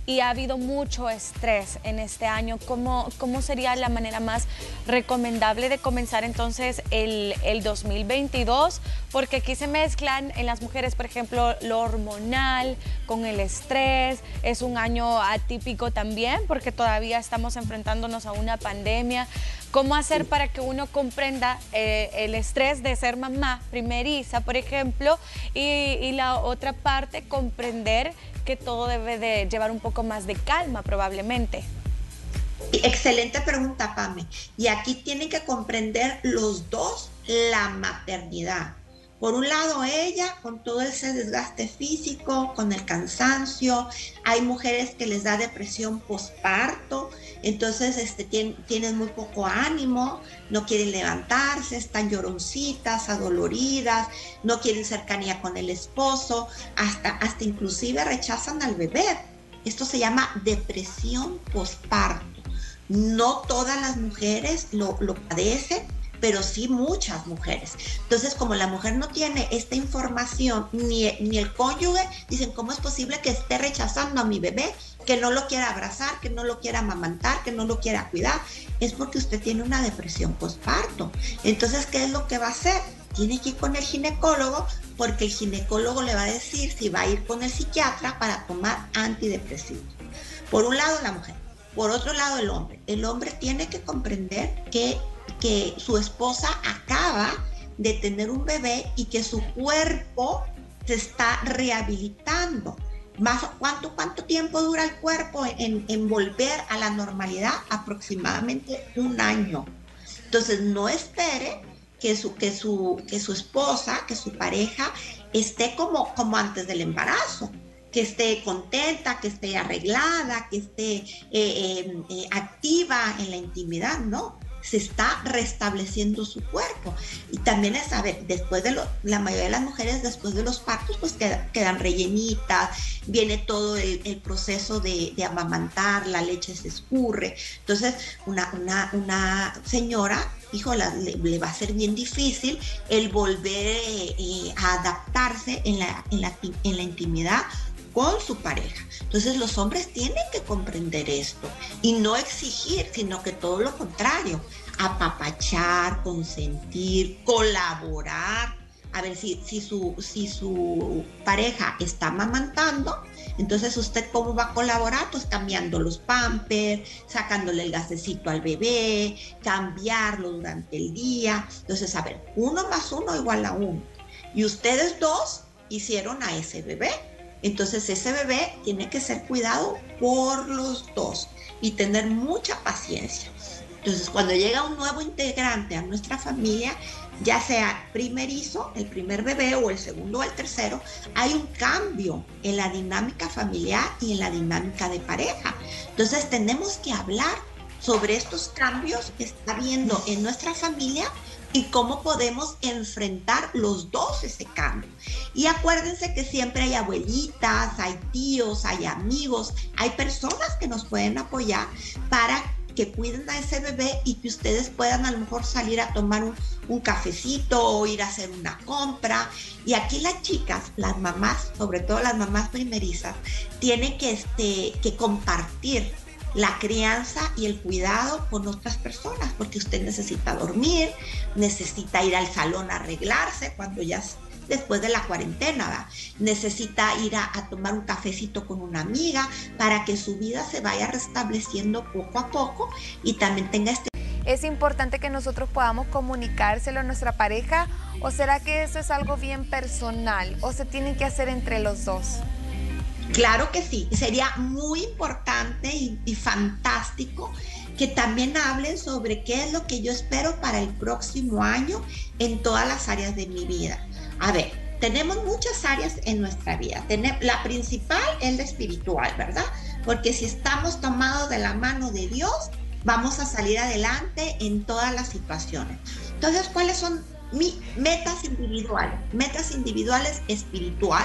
y ha habido mucho estrés en este año. ¿Cómo, cómo sería la manera más recomendable de comenzar entonces el, el dos mil veintidós? Porque aquí se mezclan en las mujeres, por ejemplo, lo hormonal con el estrés. Es un año atípico también porque todavía estamos enfrentándonos a una pandemia. ¿Cómo hacer para que uno comprenda eh, el estrés de ser mamá primeriza, por ejemplo, y, y la otra parte, comprender que todo debe de llevar un poco más de calma probablemente? Excelente pregunta, Pame. Y aquí tienen que comprender los dos la maternidad. Por un lado, ella con todo ese desgaste físico, con el cansancio. Hay mujeres que les da depresión postparto, entonces este, tienen, tienen muy poco ánimo, no quieren levantarse, están lloroncitas, adoloridas, no quieren cercanía con el esposo, hasta, hasta inclusive rechazan al bebé. Esto se llama depresión postparto. No todas las mujeres lo, lo padecen, pero sí muchas mujeres. Entonces, como la mujer no tiene esta información, ni, ni el cónyuge, dicen, ¿cómo es posible que esté rechazando a mi bebé? Que no lo quiera abrazar, que no lo quiera amamantar, que no lo quiera cuidar. Es porque usted tiene una depresión postparto. Entonces, ¿qué es lo que va a hacer? Tiene que ir con el ginecólogo, porque el ginecólogo le va a decir si va a ir con el psiquiatra para tomar antidepresivos. Por un lado, la mujer. Por otro lado, el hombre. El hombre tiene que comprender que que su esposa acaba de tener un bebé y que su cuerpo se está rehabilitando. Más, ¿cuánto, ¿Cuánto tiempo dura el cuerpo en, en volver a la normalidad? Aproximadamente un año. Entonces, no espere que su, que su, que su esposa, que su pareja esté como, como antes del embarazo, que esté contenta, que esté arreglada, que esté eh, eh, eh, activa en la intimidad, no. Se está restableciendo su cuerpo. Y también es, a ver, después de lo, la mayoría de las mujeres después de los partos pues quedan, quedan rellenitas, viene todo el, el proceso de, de amamantar, la leche se escurre. Entonces una, una, una señora, híjola, le, le va a ser bien difícil el volver eh, a adaptarse en la, en la, en la intimidad con su pareja. Entonces los hombres tienen que comprender esto y no exigir, sino que todo lo contrario, apapachar, consentir, colaborar. A ver, si, si, su, si su pareja está amamantando, entonces usted cómo va a colaborar, pues cambiando los pampers, sacándole el gasecito al bebé, cambiarlo durante el día. Entonces, a ver, uno más uno igual a uno. Y ustedes dos hicieron a ese bebé. Entonces ese bebé tiene que ser cuidado por los dos y tener mucha paciencia. Entonces cuando llega un nuevo integrante a nuestra familia, ya sea primerizo, el primer bebé o el segundo o el tercero, hay un cambio en la dinámica familiar y en la dinámica de pareja. Entonces tenemos que hablar sobre estos cambios que está habiendo en nuestra familia y cómo podemos enfrentar los dos ese cambio. Y acuérdense que siempre hay abuelitas, hay tíos, hay amigos, hay personas que nos pueden apoyar para que cuiden a ese bebé y que ustedes puedan a lo mejor salir a tomar un, un cafecito o ir a hacer una compra. Y aquí las chicas, las mamás, sobre todo las mamás primerizas, tienen que, este, que compartir la crianza y el cuidado con otras personas, porque usted necesita dormir, necesita ir al salón a arreglarse cuando ya después de la cuarentena, ¿verdad? Necesita ir a, a tomar un cafecito con una amiga para que su vida se vaya restableciendo poco a poco y también tenga este... ¿Es importante que nosotros podamos comunicárselo a nuestra pareja o será que eso es algo bien personal o se tiene que hacer entre los dos? Claro que sí, sería muy importante y, y fantástico que también hablen sobre qué es lo que yo espero para el próximo año en todas las áreas de mi vida. A ver, tenemos muchas áreas en nuestra vida. La principal es la espiritual, ¿verdad? Porque si estamos tomados de la mano de Dios, vamos a salir adelante en todas las situaciones. Entonces, ¿cuáles son mis metas individuales? Metas individuales espiritual,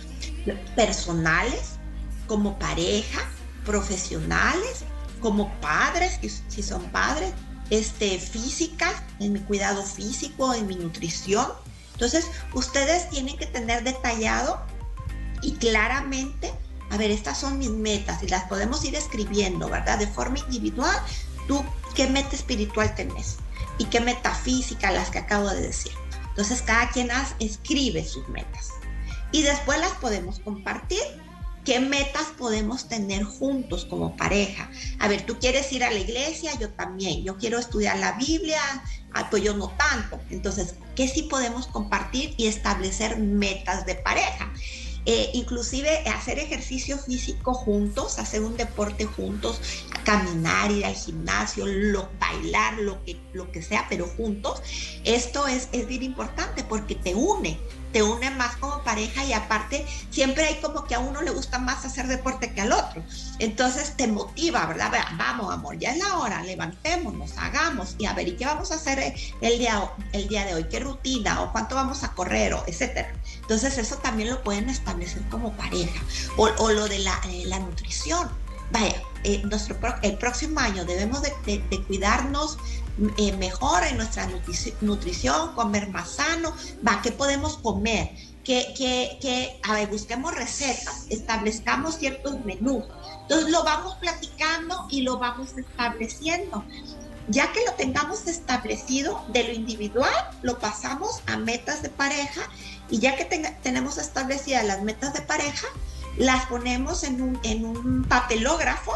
personales, como pareja, profesionales, como padres, si son padres, este, físicas, en mi cuidado físico, en mi nutrición. Entonces, ustedes tienen que tener detallado y claramente, a a ver, estas son mis metas y las podemos ir escribiendo, ¿verdad? De forma individual, tú, ¿qué meta espiritual tenés? ¿Y qué meta física? Las que acabo de decir. Entonces, cada quien hace, escribe sus metas. Y después las podemos compartir. ¿Qué metas podemos tener juntos como pareja? A ver, tú quieres ir a la iglesia, yo también. Yo quiero estudiar la Biblia, ah, pues yo no tanto. Entonces, ¿qué sí podemos compartir y establecer metas de pareja? Eh, inclusive hacer ejercicio físico juntos, hacer un deporte juntos, caminar, ir al gimnasio, lo, bailar, lo que, lo que sea, pero juntos. Esto es, es bien importante porque te une, te une más como pareja y aparte siempre hay como que a uno le gusta más hacer deporte que al otro. Entonces te motiva, ¿verdad? Vamos, amor, ya es la hora, levantémonos, hagamos y a ver, ¿y qué vamos a hacer el día, el día de hoy? ¿Qué rutina? ¿O cuánto vamos a correr? O etcétera. Entonces eso también lo pueden establecer como pareja. O, o lo de la, eh, la nutrición. Vaya, eh, nuestro, el próximo año debemos de, de, de cuidarnos eh, mejor en nuestra nutrici nutrición, comer más sano. Va, ¿qué podemos comer? Que, que, que, a ver, busquemos recetas, establezcamos ciertos menús. Entonces lo vamos platicando y lo vamos estableciendo. Ya que lo tengamos establecido de lo individual, lo pasamos a metas de pareja y ya que tenga, tenemos establecidas las metas de pareja, las ponemos en un, en un papelógrafo,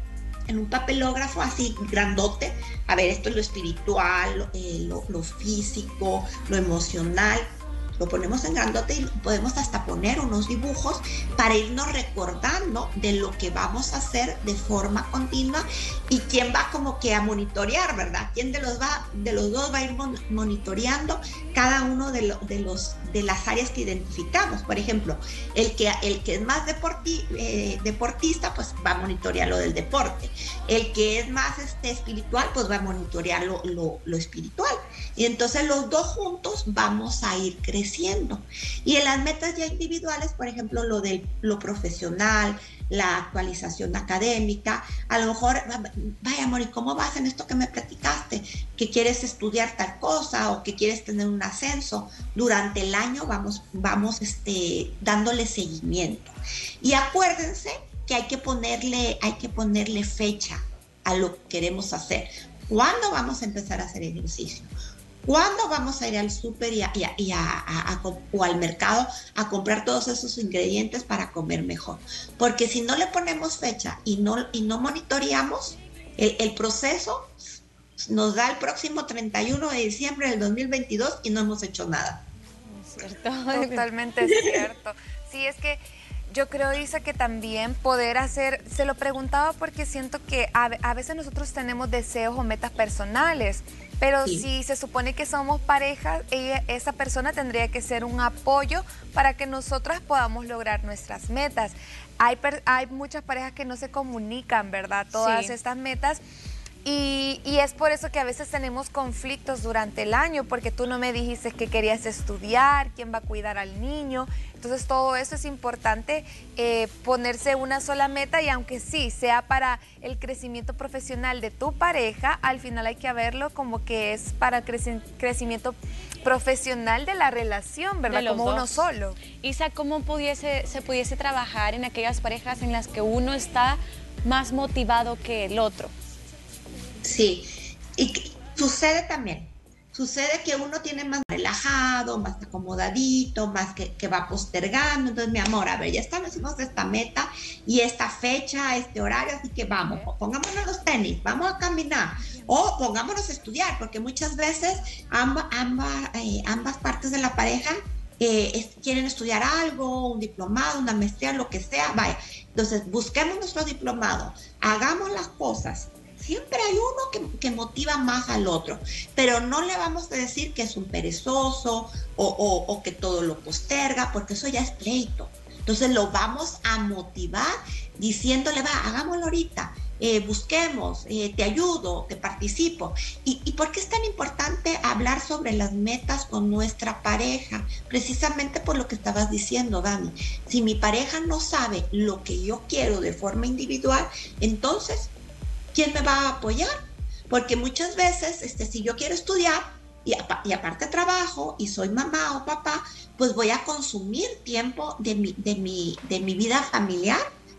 en un papelógrafo así grandote. A ver, esto es lo espiritual, lo, eh, lo, lo físico, lo emocional. Lo ponemos en grandote y podemos hasta poner unos dibujos para irnos recordando de lo que vamos a hacer de forma continua y quién va como que a monitorear, ¿verdad? ¿Quién de los, va, de los dos va a ir mon monitoreando cada uno de, lo, de, los, de las áreas que identificamos? Por ejemplo, el que, el que es más deporti eh, deportista, pues va a monitorear lo del deporte. El que es más este, espiritual, pues va a monitorear lo, lo, lo espiritual. Y entonces los dos juntos vamos a ir creciendo. Y en las metas ya individuales, por ejemplo, lo de lo profesional, la actualización académica, a lo mejor, vaya amor, ¿y cómo vas en esto que me platicaste? ¿Que quieres estudiar tal cosa o que quieres tener un ascenso? Durante el año vamos, vamos este, dándole seguimiento. Y acuérdense que hay que ponerle, hay que ponerle fecha a lo que queremos hacer. ¿Cuándo vamos a empezar a hacer ejercicio? ¿Cuándo vamos a ir al súper y, a, y, a, y a, a, a, o al mercado a comprar todos esos ingredientes para comer mejor? Porque si no le ponemos fecha y no, y no monitoreamos, el, el proceso nos da el próximo treinta y uno de diciembre del dos mil veintidós y no hemos hecho nada. ¿Cierto? Totalmente cierto. Sí, es que yo creo, Isa, que también poder hacer, se lo preguntaba porque siento que a, a veces nosotros tenemos deseos o metas personales, pero sí. Si se supone que somos pareja, ella, esa persona tendría que ser un apoyo para que nosotras podamos lograr nuestras metas. Hay, hay muchas parejas que no se comunican, ¿verdad? Todas sí. Estas metas. Y, y es por eso que a veces tenemos conflictos durante el año, porque tú no me dijiste que querías estudiar, quién va a cuidar al niño. Entonces todo eso es importante, eh, ponerse una sola meta, y aunque sí sea para el crecimiento profesional de tu pareja, al final hay que verlo como que es para creci crecimiento profesional de la relación, ¿verdad? Como uno solo. Isa, ¿cómo pudiese, se pudiese trabajar en aquellas parejas en las que uno está más motivado que el otro? Sí, y sucede también, sucede que uno tiene más relajado, más acomodadito, más que, que va postergando. Entonces, mi amor, a ver, ya establecimos esta meta y esta fecha, este horario, así que vamos, pongámonos los tenis, vamos a caminar, o pongámonos a estudiar, porque muchas veces amba, amba, eh, ambas partes de la pareja eh, es, quieren estudiar algo, un diplomado, una maestría, lo que sea, vaya. Entonces, busquemos nuestro diplomado, hagamos las cosas. Siempre hay uno que, que motiva más al otro, pero no le vamos a decir que es un perezoso o, o, o que todo lo posterga, porque eso ya es pleito. Entonces lo vamos a motivar diciéndole, va, hagámoslo ahorita, eh, busquemos, eh, te ayudo, te participo. ¿Y, ¿Y por qué es tan importante hablar sobre las metas con nuestra pareja? Precisamente por lo que estabas diciendo, Dani. Si mi pareja no sabe lo que yo quiero de forma individual, entonces ¿quién me va a apoyar? Porque muchas veces, este, si yo quiero estudiar y, y aparte trabajo y soy mamá o papá, pues voy a consumir tiempo de mi, de mi, de mi vida familiar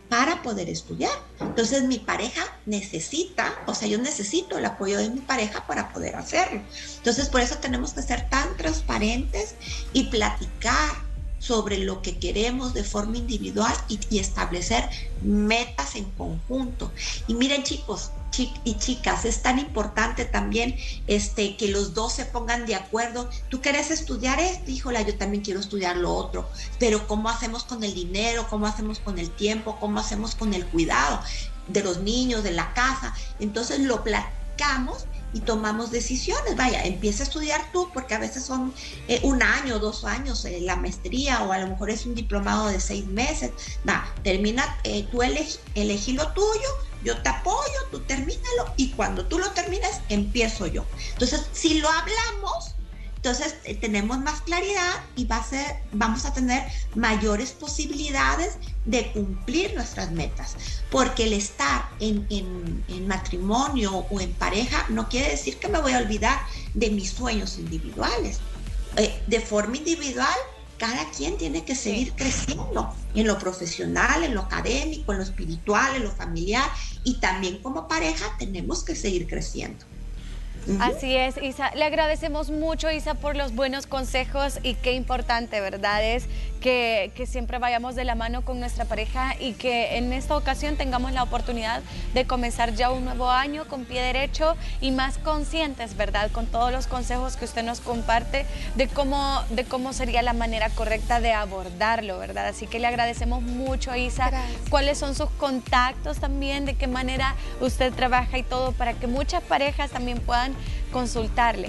para poder estudiar. Entonces mi pareja necesita, o sea, yo necesito el apoyo de mi pareja para poder hacerlo. Entonces por eso tenemos que ser tan transparentes y platicar sobre lo que queremos de forma individual y, y establecer metas en conjunto. Y miren, chicos chi y chicas, es tan importante también este, que los dos se pongan de acuerdo. ¿Tú quieres estudiar esto? Híjola, yo también quiero estudiar lo otro. Pero ¿cómo hacemos con el dinero? ¿Cómo hacemos con el tiempo? ¿Cómo hacemos con el cuidado de los niños, de la casa? Entonces lo platicamos y tomamos decisiones. Vaya, empieza a estudiar tú, porque a veces son eh, un año, dos años, eh, la maestría, o a lo mejor es un diplomado de seis meses. Va, termina, eh, tú elegí, elegí lo tuyo, yo te apoyo, tú termínalo, y cuando tú lo termines, empiezo yo. Entonces, si lo hablamos, entonces eh, tenemos más claridad y va a ser, vamos a tener mayores posibilidades de cumplir nuestras metas, porque el estar en, en, en matrimonio o en pareja no quiere decir que me voy a olvidar de mis sueños individuales. Eh, de forma individual, cada quien tiene que seguir creciendo en lo profesional, en lo académico, en lo espiritual, en lo familiar, y también como pareja tenemos que seguir creciendo. Uh-huh. Así es, Isa. Le agradecemos mucho, Isa, por los buenos consejos, y qué importante, ¿verdad? Es que, que siempre vayamos de la mano con nuestra pareja, y que en esta ocasión tengamos la oportunidad de comenzar ya un nuevo año con pie derecho y más conscientes, ¿verdad? Con todos los consejos que usted nos comparte de cómo, de cómo sería la manera correcta de abordarlo, ¿verdad? Así que le agradecemos mucho, Isa. Gracias. ¿Cuáles son sus contactos también? ¿De qué manera usted trabaja y todo, para que muchas parejas también puedan consultarle?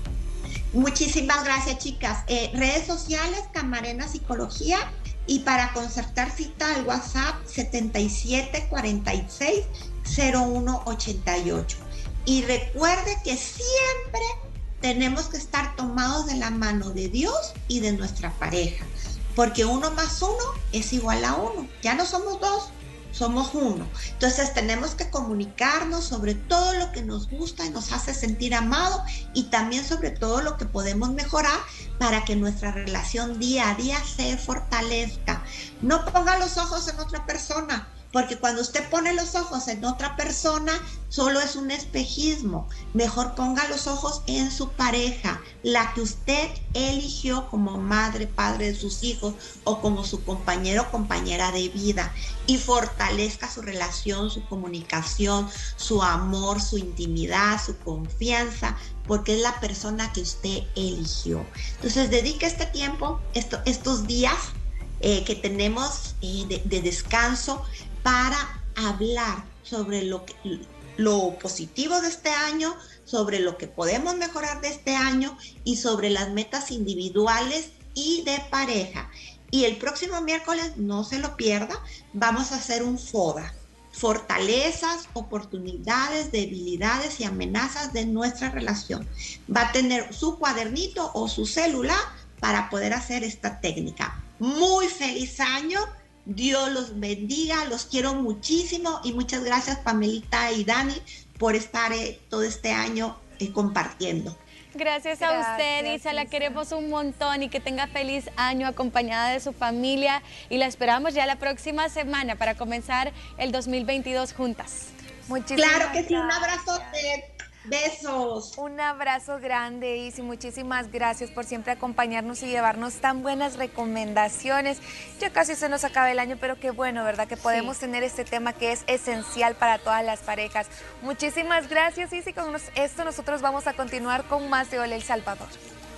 Muchísimas gracias, chicas. Eh, redes sociales, Camarena Psicología, y para concertar cita al WhatsApp setenta y siete cuarenta y seis cero uno ochenta y ocho. Y recuerde que siempre tenemos que estar tomados de la mano de Dios y de nuestra pareja, porque uno más uno es igual a uno. Ya no somos dos, somos uno. Entonces tenemos que comunicarnos sobre todo lo que nos gusta y nos hace sentir amados, y también sobre todo lo que podemos mejorar para que nuestra relación día a día se fortalezca. No ponga los ojos en otra persona, porque cuando usted pone los ojos en otra persona, solo es un espejismo. Mejor ponga los ojos en su pareja, la que usted eligió como madre, padre de sus hijos, o como su compañero o compañera de vida, y fortalezca su relación, su comunicación, su amor, su intimidad, su confianza, porque es la persona que usted eligió. Entonces, dedique este tiempo, esto, estos días eh, que tenemos eh, de, de descanso, para hablar sobre lo, que, lo positivo de este año, sobre lo que podemos mejorar de este año, y sobre las metas individuales y de pareja. Y el próximo miércoles, no se lo pierda, vamos a hacer un FODA: fortalezas, oportunidades, debilidades y amenazas de nuestra relación. Va a tener su cuadernito o su celular para poder hacer esta técnica. Muy feliz año. Dios los bendiga, los quiero muchísimo, y muchas gracias, Pamelita y Dani, por estar eh, todo este año eh, compartiendo. Gracias a Gracias, usted, Isa, la Isa. queremos un montón, y que tenga feliz año acompañada de su familia, y la esperamos ya la próxima semana para comenzar el dos mil veintidós juntas. Muchísimas Claro que sí, un gracias. abrazote, besos. Un abrazo grande, Isi, muchísimas gracias por siempre acompañarnos y llevarnos tan buenas recomendaciones. Ya casi se nos acaba el año, pero qué bueno, ¿verdad? Que podemos sí. tener este tema que es esencial para todas las parejas. Muchísimas gracias, Isi. Con esto nosotros vamos a continuar con más de Hola El Salvador.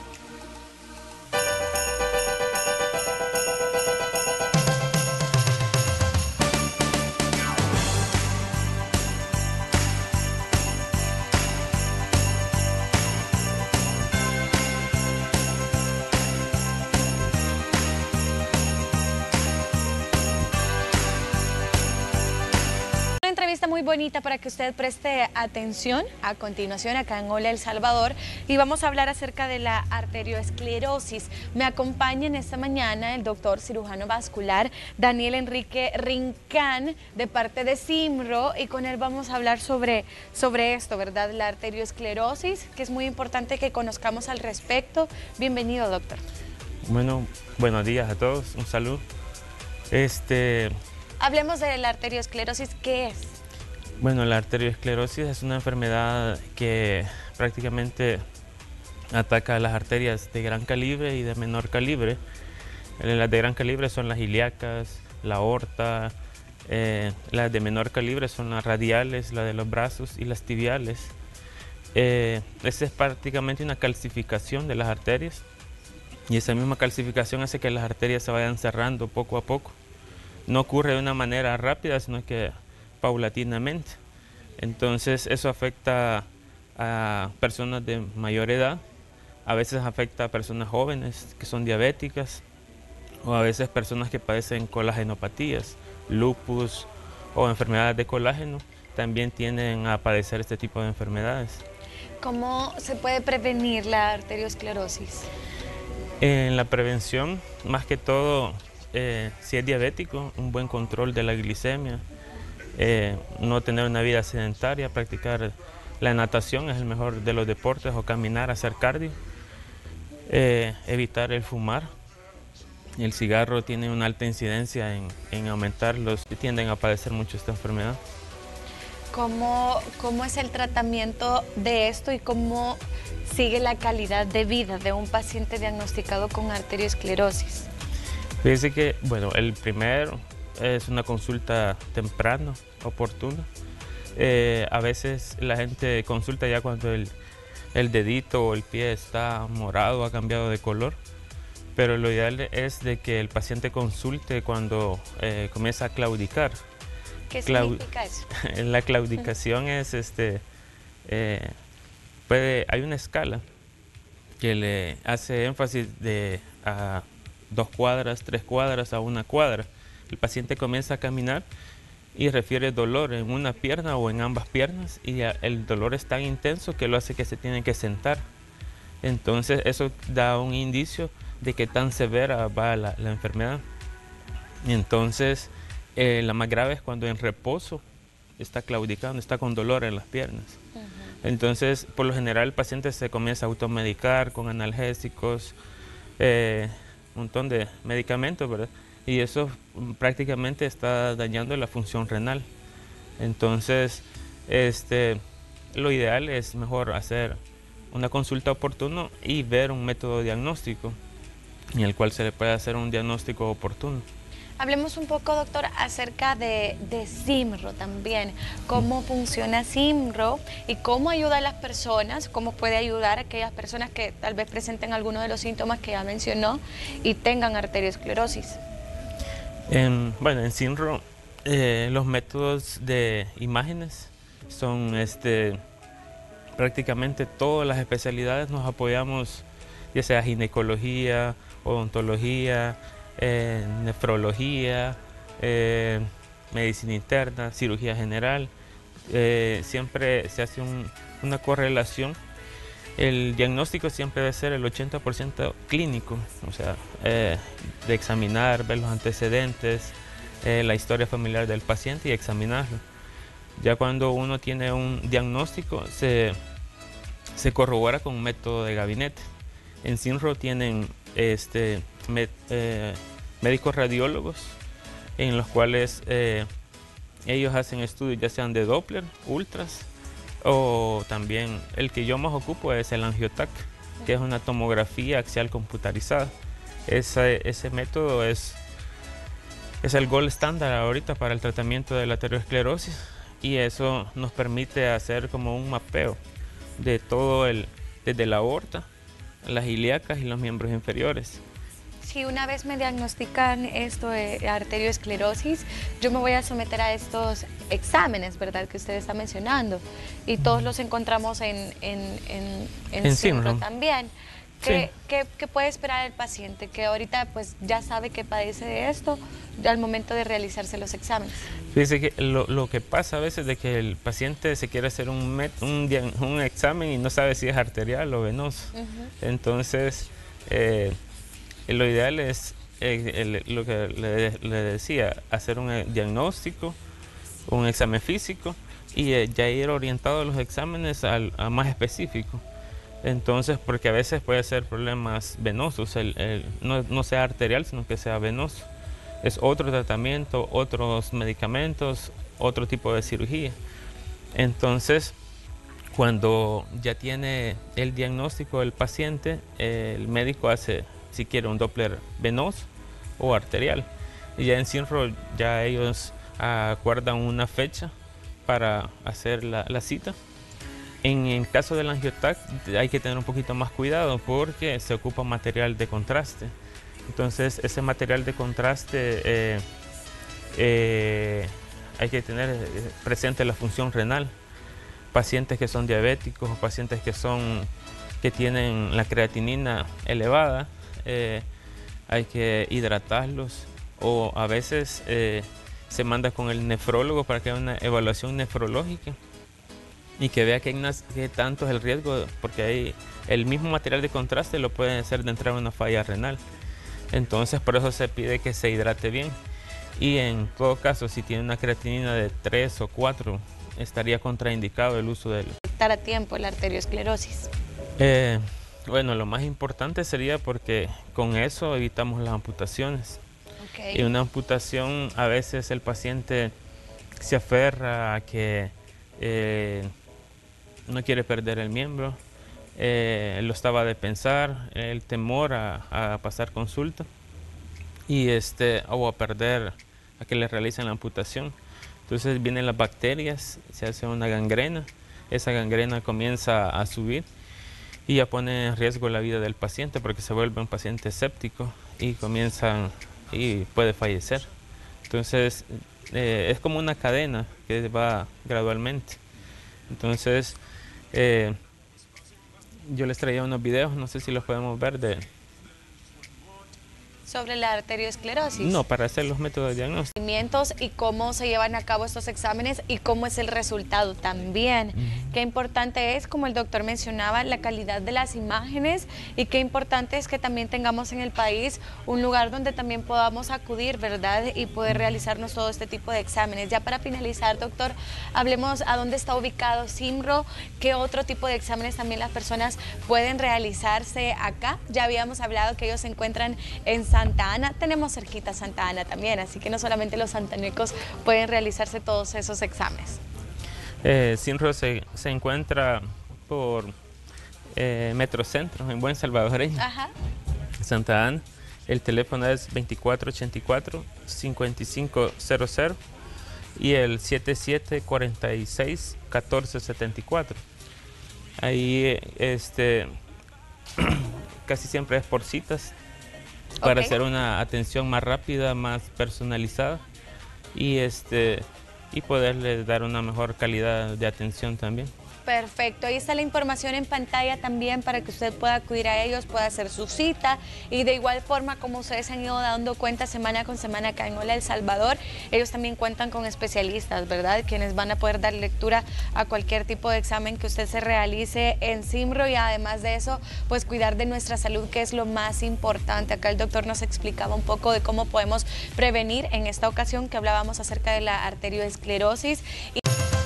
Entrevista muy bonita para que usted preste atención a continuación acá en Hola El Salvador, y vamos a hablar acerca de la arteriosclerosis. Me acompaña en esta mañana el doctor cirujano vascular Daniel Enrique Rincán, de parte de CIMRO, y con él vamos a hablar sobre, sobre esto, ¿verdad? La arteriosclerosis, que es muy importante que conozcamos al respecto. Bienvenido, doctor. Bueno, buenos días a todos, un saludo. Este... Hablemos de la arteriosclerosis, ¿qué es? Bueno, la arteriosclerosis es una enfermedad que prácticamente ataca a las arterias de gran calibre y de menor calibre. Las de gran calibre son las ilíacas, la aorta, eh, las de menor calibre son las radiales, las de los brazos y las tibiales. Eh, esta es prácticamente una calcificación de las arterias y esa misma calcificación hace que las arterias se vayan cerrando poco a poco. No ocurre de una manera rápida, sino que paulatinamente. Entonces eso afecta a personas de mayor edad, a veces afecta a personas jóvenes que son diabéticas o a veces personas que padecen colagenopatías, lupus o enfermedades de colágeno, también tienden a padecer este tipo de enfermedades. ¿Cómo se puede prevenir la arteriosclerosis? En la prevención, más que todo, eh, si es diabético, un buen control de la glicemia, eh, no tener una vida sedentaria, practicar la natación es el mejor de los deportes o caminar, hacer cardio, eh, evitar el fumar. El cigarro tiene una alta incidencia en, en aumentar los que tienden a padecer mucho esta enfermedad. ¿Cómo, ¿Cómo es el tratamiento de esto y cómo sigue la calidad de vida de un paciente diagnosticado con arteriosclerosis? Fíjese que, bueno, el primero es una consulta temprana, oportuna. Eh, a veces la gente consulta ya cuando el, el dedito o el pie está morado, ha cambiado de color. Pero lo ideal es de que el paciente consulte cuando eh, comienza a claudicar. ¿Qué Clau significa eso? La claudicación es, este, eh, puede, hay una escala que le hace énfasis de a dos cuadras, tres cuadras, a una cuadra. El paciente comienza a caminar y refiere dolor en una pierna o en ambas piernas y el dolor es tan intenso que lo hace que se tiene que sentar. Entonces eso da un indicio de qué tan severa va la, la enfermedad. Y entonces eh, la más grave es cuando en reposo está claudicando, está con dolor en las piernas. Uh-huh. Entonces, por lo general el paciente se comienza a automedicar con analgésicos, eh, un montón de medicamentos, ¿verdad? Y eso prácticamente está dañando la función renal. Entonces, este, lo ideal es mejor hacer una consulta oportuna y ver un método diagnóstico en el cual se le puede hacer un diagnóstico oportuno. Hablemos un poco, doctor, acerca de, de SIMRO también. ¿Cómo funciona SIMRO y cómo ayuda a las personas? ¿Cómo puede ayudar a aquellas personas que tal vez presenten algunos de los síntomas que ya mencionó y tengan arteriosclerosis? En, bueno, en SIMRO eh, los métodos de imágenes son este, prácticamente todas las especialidades nos apoyamos, ya sea ginecología, odontología, eh, nefrología, eh, medicina interna, cirugía general. Eh, siempre se hace un, una correlación. El diagnóstico siempre debe ser el ochenta por ciento clínico, o sea, eh, de examinar, ver los antecedentes, eh, la historia familiar del paciente y examinarlo. Ya cuando uno tiene un diagnóstico, se, se corrobora con un método de gabinete. En SIMRO tienen este, med, eh, médicos radiólogos en los cuales eh, ellos hacen estudios ya sean de Doppler, ultras, o también el que yo más ocupo es el angiotac, que es una tomografía axial computarizada. Ese, ese método es, es el gold estándar ahorita para el tratamiento de la arteriosclerosis y eso nos permite hacer como un mapeo de todo el, desde la aorta, las ilíacas y los miembros inferiores. Si una vez me diagnostican esto de arteriosclerosis, yo me voy a someter a estos exámenes, ¿verdad?, que usted está mencionando, y todos los encontramos en, en, en, en, en SIMRO también. ¿Qué, sí. ¿qué, ¿Qué puede esperar el paciente que ahorita pues ya sabe que padece de esto al momento de realizarse los exámenes? Fíjese que lo, lo que pasa a veces es de que el paciente se quiere hacer un, met, un, un examen y no sabe si es arterial o venoso. Uh-huh. Entonces, eh, lo ideal es, eh, el, lo que le, le decía, hacer un diagnóstico, un examen físico y eh, ya ir orientado a los exámenes al, a más específico. Entonces, porque a veces puede ser problemas venosos, el, el, no, no sea arterial, sino que sea venoso. es otro tratamiento, otros medicamentos, otro tipo de cirugía. Entonces, cuando ya tiene el diagnóstico del paciente, el médico hace, si quiere, un Doppler venoso o arterial. Y ya en Synro ya ellos acuerdan una fecha para hacer la, la cita. En el caso del angiotac hay que tener un poquito más cuidado porque se ocupa material de contraste. Entonces ese material de contraste eh, eh, hay que tener presente la función renal. Pacientes que son diabéticos o pacientes que, son, que tienen la creatinina elevada, eh, hay que hidratarlos, o a veces eh, se manda con el nefrólogo para que haya una evaluación nefrológica y que vea qué, qué tanto es el riesgo, porque hay, el mismo material de contraste lo puede hacer de entrar a una falla renal. Entonces por eso se pide que se hidrate bien, y en todo caso si tiene una creatinina de tres o cuatro estaría contraindicado el uso del... Estar a tiempo la arteriosclerosis. Eh, bueno, lo más importante sería porque con eso evitamos las amputaciones. Okay. Y una amputación, a veces el paciente se aferra a que eh, no quiere perder el miembro, eh, lo estaba de pensar, el temor a, a pasar consulta y este, o a perder, a que le realicen la amputación. Entonces vienen las bacterias, se hace una gangrena, esa gangrena comienza a subir y ya pone en riesgo la vida del paciente porque se vuelve un paciente séptico y comienzan y puede fallecer. Entonces eh, es como una cadena que va gradualmente. Entonces eh, yo les traía unos videos, no sé si los podemos ver, de... Sobre la arteriosclerosis. No, para hacer los métodos de diagnóstico. Y cómo se llevan a cabo estos exámenes y cómo es el resultado también. Uh-huh. Qué importante es, como el doctor mencionaba, la calidad de las imágenes, y qué importante es que también tengamos en el país un lugar donde también podamos acudir, ¿verdad? Y poder realizarnos todo este tipo de exámenes. Ya para finalizar, doctor, hablemos a dónde está ubicado Synro, qué otro tipo de exámenes también las personas pueden realizarse acá. Ya habíamos hablado que ellos se encuentran en Santa Ana, tenemos cerquita Santa Ana también, así que no solamente los santanecos pueden realizarse todos esos exámenes. Eh, Synro se, se encuentra por eh, Metrocentro, en Buen Salvadoreño. Ajá. Santa Ana. El teléfono es veinticuatro ochenta y cuatro, cincuenta y cinco cero cero y el setenta y siete cuarenta y seis catorce setenta y cuatro. Ahí este, casi siempre es por citas, para okay. hacer una atención más rápida, más personalizada y este y poderles dar una mejor calidad de atención también. Perfecto, ahí está la información en pantalla también para que usted pueda acudir a ellos, pueda hacer su cita, y de igual forma como ustedes se han ido dando cuenta semana con semana acá en Hola El Salvador, ellos también cuentan con especialistas, ¿verdad? Quienes van a poder dar lectura a cualquier tipo de examen que usted se realice en Synro, y además de eso, pues cuidar de nuestra salud, que es lo más importante. Acá el doctor nos explicaba un poco de cómo podemos prevenir en esta ocasión que hablábamos acerca de la arteriosclerosis. Y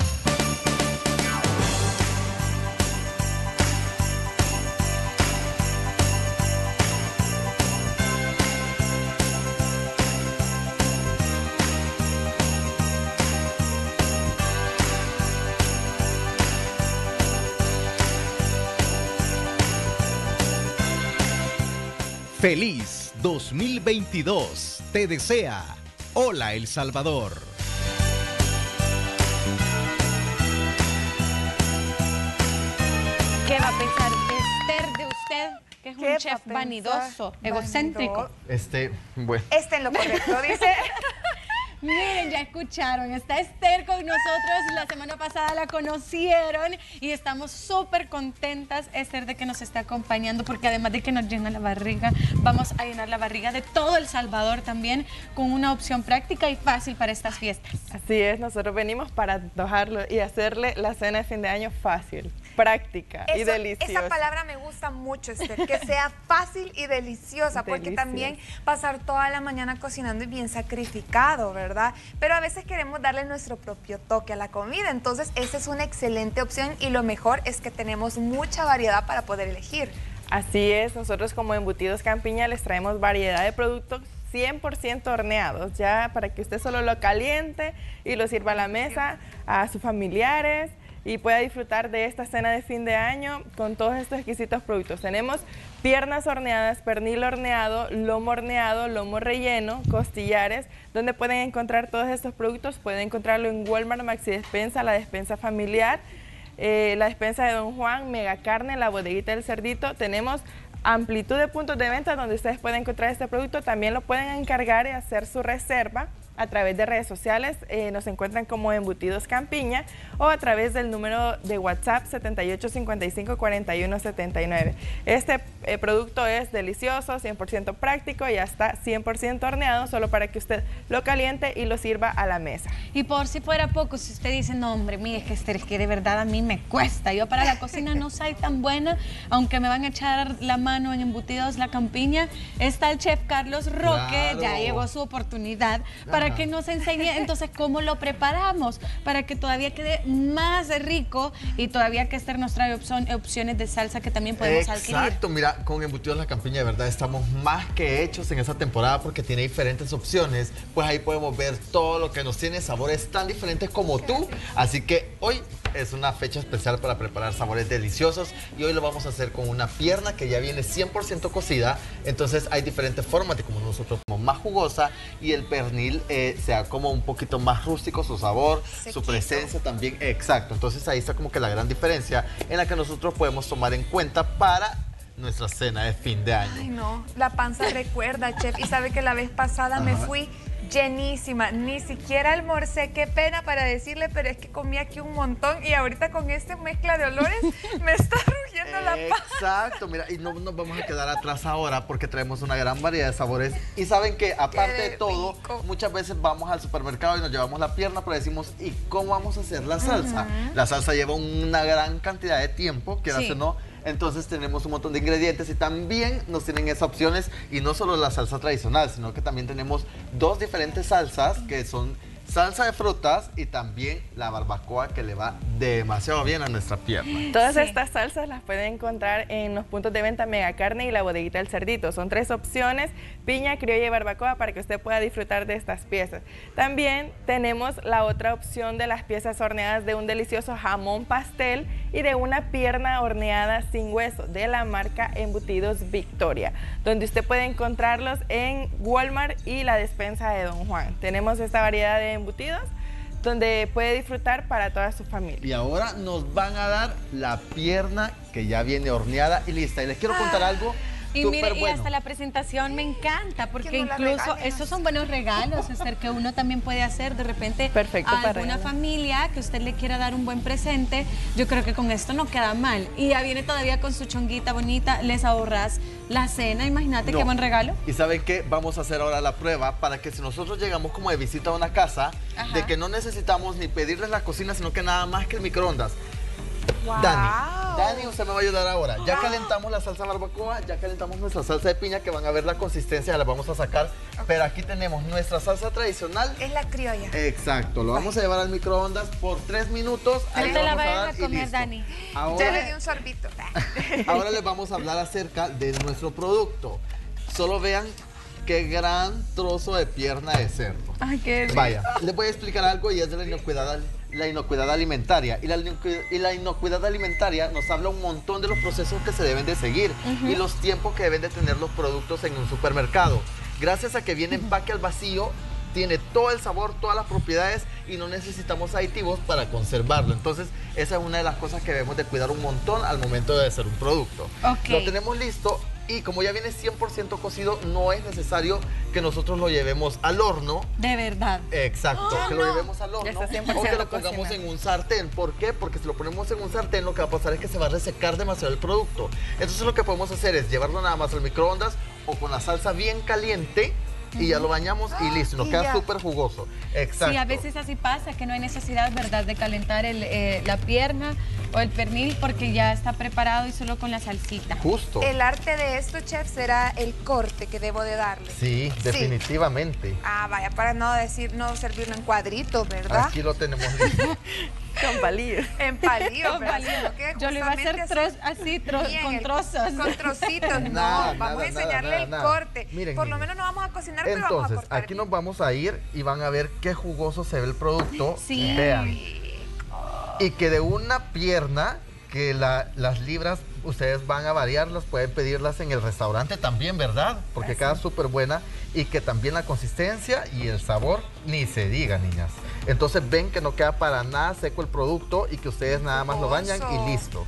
Feliz dos mil veintidós te desea Hola El Salvador. ¿Qué va a pensar Esther de usted, que es un chef vanidoso, egocéntrico? Este, bueno. Este en lo correcto, dice. Miren, ya escucharon, está Esther con nosotros, la semana pasada la conocieron y estamos súper contentas, Esther, de que nos esté acompañando, porque además de que nos llena la barriga, vamos a llenar la barriga de todo El Salvador también, con una opción práctica y fácil para estas fiestas. Así es, nosotros venimos para antojarlo y hacerle la cena de fin de año fácil, práctica Eso, y deliciosa. Esa palabra me gusta mucho, Esther, que sea fácil y deliciosa, porque Deliciosa. También pasar toda la mañana cocinando y bien sacrificado, ¿verdad? Pero a veces queremos darle nuestro propio toque a la comida, entonces esa es una excelente opción, y lo mejor es que tenemos mucha variedad para poder elegir. Así es, nosotros como Embutidos Campiña les traemos variedad de productos cien por ciento horneados, ya para que usted solo lo caliente y lo sirva a la mesa a sus familiares y pueda disfrutar de esta cena de fin de año con todos estos exquisitos productos. Tenemos piernas horneadas, pernil horneado, lomo horneado, lomo relleno, costillares, donde pueden encontrar todos estos productos. Pueden encontrarlo en Walmart, Maxi Despensa, la despensa familiar, eh, la despensa de Don Juan, Mega Carne, la bodeguita del Cerdito. Tenemos amplitud de puntos de venta donde ustedes pueden encontrar este producto. También lo pueden encargar y hacer su reserva a través de redes sociales. Eh, nos encuentran como Embutidos Campiña o a través del número de WhatsApp setenta y ocho cincuenta y cinco cuarenta y uno setenta y nueve. Este eh, producto es delicioso, cien por ciento práctico y hasta cien por ciento horneado, solo para que usted lo caliente y lo sirva a la mesa. Y por si fuera poco, si usted dice, no hombre, mire, es que, Esther, es que de verdad a mí me cuesta, yo para la cocina no soy tan buena, aunque me van a echar la mano en Embutidos La Campiña, está el chef Carlos Roque, Claro. ya llegó su oportunidad para Ajá. que nos enseñe entonces cómo lo preparamos, para que todavía quede más rico y todavía que Esther nos trae opción, opciones de salsa que también podemos adquirir. Exacto, mira, con Embutidos La Campiña de verdad estamos más que hechos en esta temporada porque tiene diferentes opciones, pues ahí podemos ver todo lo que nos tiene, sabores tan diferentes como tú, así que hoy es una fecha especial para preparar sabores deliciosos y hoy lo vamos a hacer con una pierna que ya viene cien por ciento cocida, entonces hay diferentes formas de como nosotros como más jugosa y el pernil eh, sea como un poquito más rústico su sabor, Sequito. su presencia también, exacto, entonces ahí está como que la gran diferencia en la que nosotros podemos tomar en cuenta para nuestra cena de fin de año. Ay, no, la panza recuerda, chef. Y sabe que la vez pasada me Ajá. fui llenísima, ni siquiera almorcé, qué pena para decirle, pero es que comí aquí un montón y ahorita con esta mezcla de olores me está rugiendo la panza. Exacto, mira, y no nos vamos a quedar atrás ahora porque traemos una gran variedad de sabores y saben que aparte Qué de todo, rico. muchas veces vamos al supermercado y nos llevamos la pierna, pero decimos, ¿y cómo vamos a hacer la salsa? La salsa lleva una gran cantidad de tiempo, quieras Sí. o no. Entonces tenemos un montón de ingredientes y también nos tienen esas opciones y no solo la salsa tradicional, sino que también tenemos dos diferentes salsas que son salsa de frutas y también la barbacoa que le va demasiado bien a nuestra pierna. Todas Sí. estas salsas las pueden encontrar en los puntos de venta Mega Carne y la bodeguita del Cerdito. Son tres opciones, piña, criolla y barbacoa, para que usted pueda disfrutar de estas piezas. También tenemos la otra opción de las piezas horneadas de un delicioso jamón pastel y de una pierna horneada sin hueso de la marca Embutidos Victoria, donde usted puede encontrarlos en Walmart y la despensa de Don Juan. Tenemos esta variedad de embutidos donde puede disfrutar para toda su familia. Y ahora nos van a dar la pierna que ya viene horneada y lista. Y les quiero contar algo Y mire, súper y bueno. hasta la presentación me encanta, porque Que no la incluso regalen. esos son buenos regalos, Esther, que uno también puede hacer de repente Perfecto a para alguna regalar. familia que usted le quiera dar un buen presente. Yo creo que con esto no queda mal. Y ya viene todavía con su chonguita bonita, les ahorras la cena, imagínate No. qué buen regalo. Y ¿saben qué? Vamos a hacer ahora la prueba para que si nosotros llegamos como de visita a una casa, Ajá. de que no necesitamos ni pedirles la cocina, sino que nada más que el microondas. Wow. Dani, Dani, usted me va a ayudar ahora. Ya calentamos la salsa barbacoa, ya calentamos nuestra salsa de piña, que van a ver la consistencia, la vamos a sacar. Pero aquí tenemos nuestra salsa tradicional. Es la criolla. Exacto, lo vamos a llevar al microondas por tres minutos. No Ahí te la vamos vayan dar a y comer, listo. Dani. Ahora, Ya le di un sorbito. Ahora les vamos a hablar acerca de nuestro producto. Solo vean qué gran trozo de pierna de cerdo. Ay, qué rico. Vaya, les voy a explicar algo y es de la inocuidad, la inocuidad alimentaria. Y la, inocu- y la inocuidad alimentaria nos habla un montón de los procesos que se deben de seguir y los tiempos que deben de tener los productos en un supermercado. Gracias a que viene empaque al vacío, tiene todo el sabor, todas las propiedades y no necesitamos aditivos para conservarlo. Entonces, esa es una de las cosas que debemos de cuidar un montón al momento de hacer un producto. Ok. Lo tenemos listo y como ya viene cien por ciento cocido, no es necesario que nosotros lo llevemos al horno. De verdad. Exacto, que lo llevemos al horno está cien o por que ciento lo pongamos cocinado. en un sartén. ¿Por qué? Porque si lo ponemos en un sartén lo que va a pasar es que se va a resecar demasiado el producto. Entonces lo que podemos hacer es llevarlo nada más al microondas o con la salsa bien caliente y ya lo bañamos y listo, nos Y queda ya. súper jugoso. Exacto. Sí, a veces así pasa, que no hay necesidad, ¿verdad?, de calentar el, eh, la pierna o el pernil porque ya está preparado y solo con la salsita. Justo. El arte de esto, chef, será el corte que debo de darle. Sí, definitivamente. Ah, vaya, para no decir, no servirlo en cuadritos, ¿verdad? Aquí lo tenemos listo. Con palillos. En palillos, Con ¿verdad? palillos. Sino que Yo le iba a hacer justamente tro- así, tro- bien, con el- trozos. Con trocitos, no. Nada, vamos nada, a enseñarle nada, el nada. corte. Miren, Por lo niños. menos no vamos a cocinar, pero vamos a Entonces, cortar. aquí nos vamos a ir y van a ver qué jugoso se ve el producto. Sí. Vean. Y que de una pierna, que la- las libras ustedes van a variarlas, pueden pedirlas en el restaurante también, ¿verdad? Porque queda súper buena y que también la consistencia y el sabor ni se diga, niñas. Entonces ven que no queda para nada seco el producto y que ustedes nada más lo bañan Jugoso. y listo.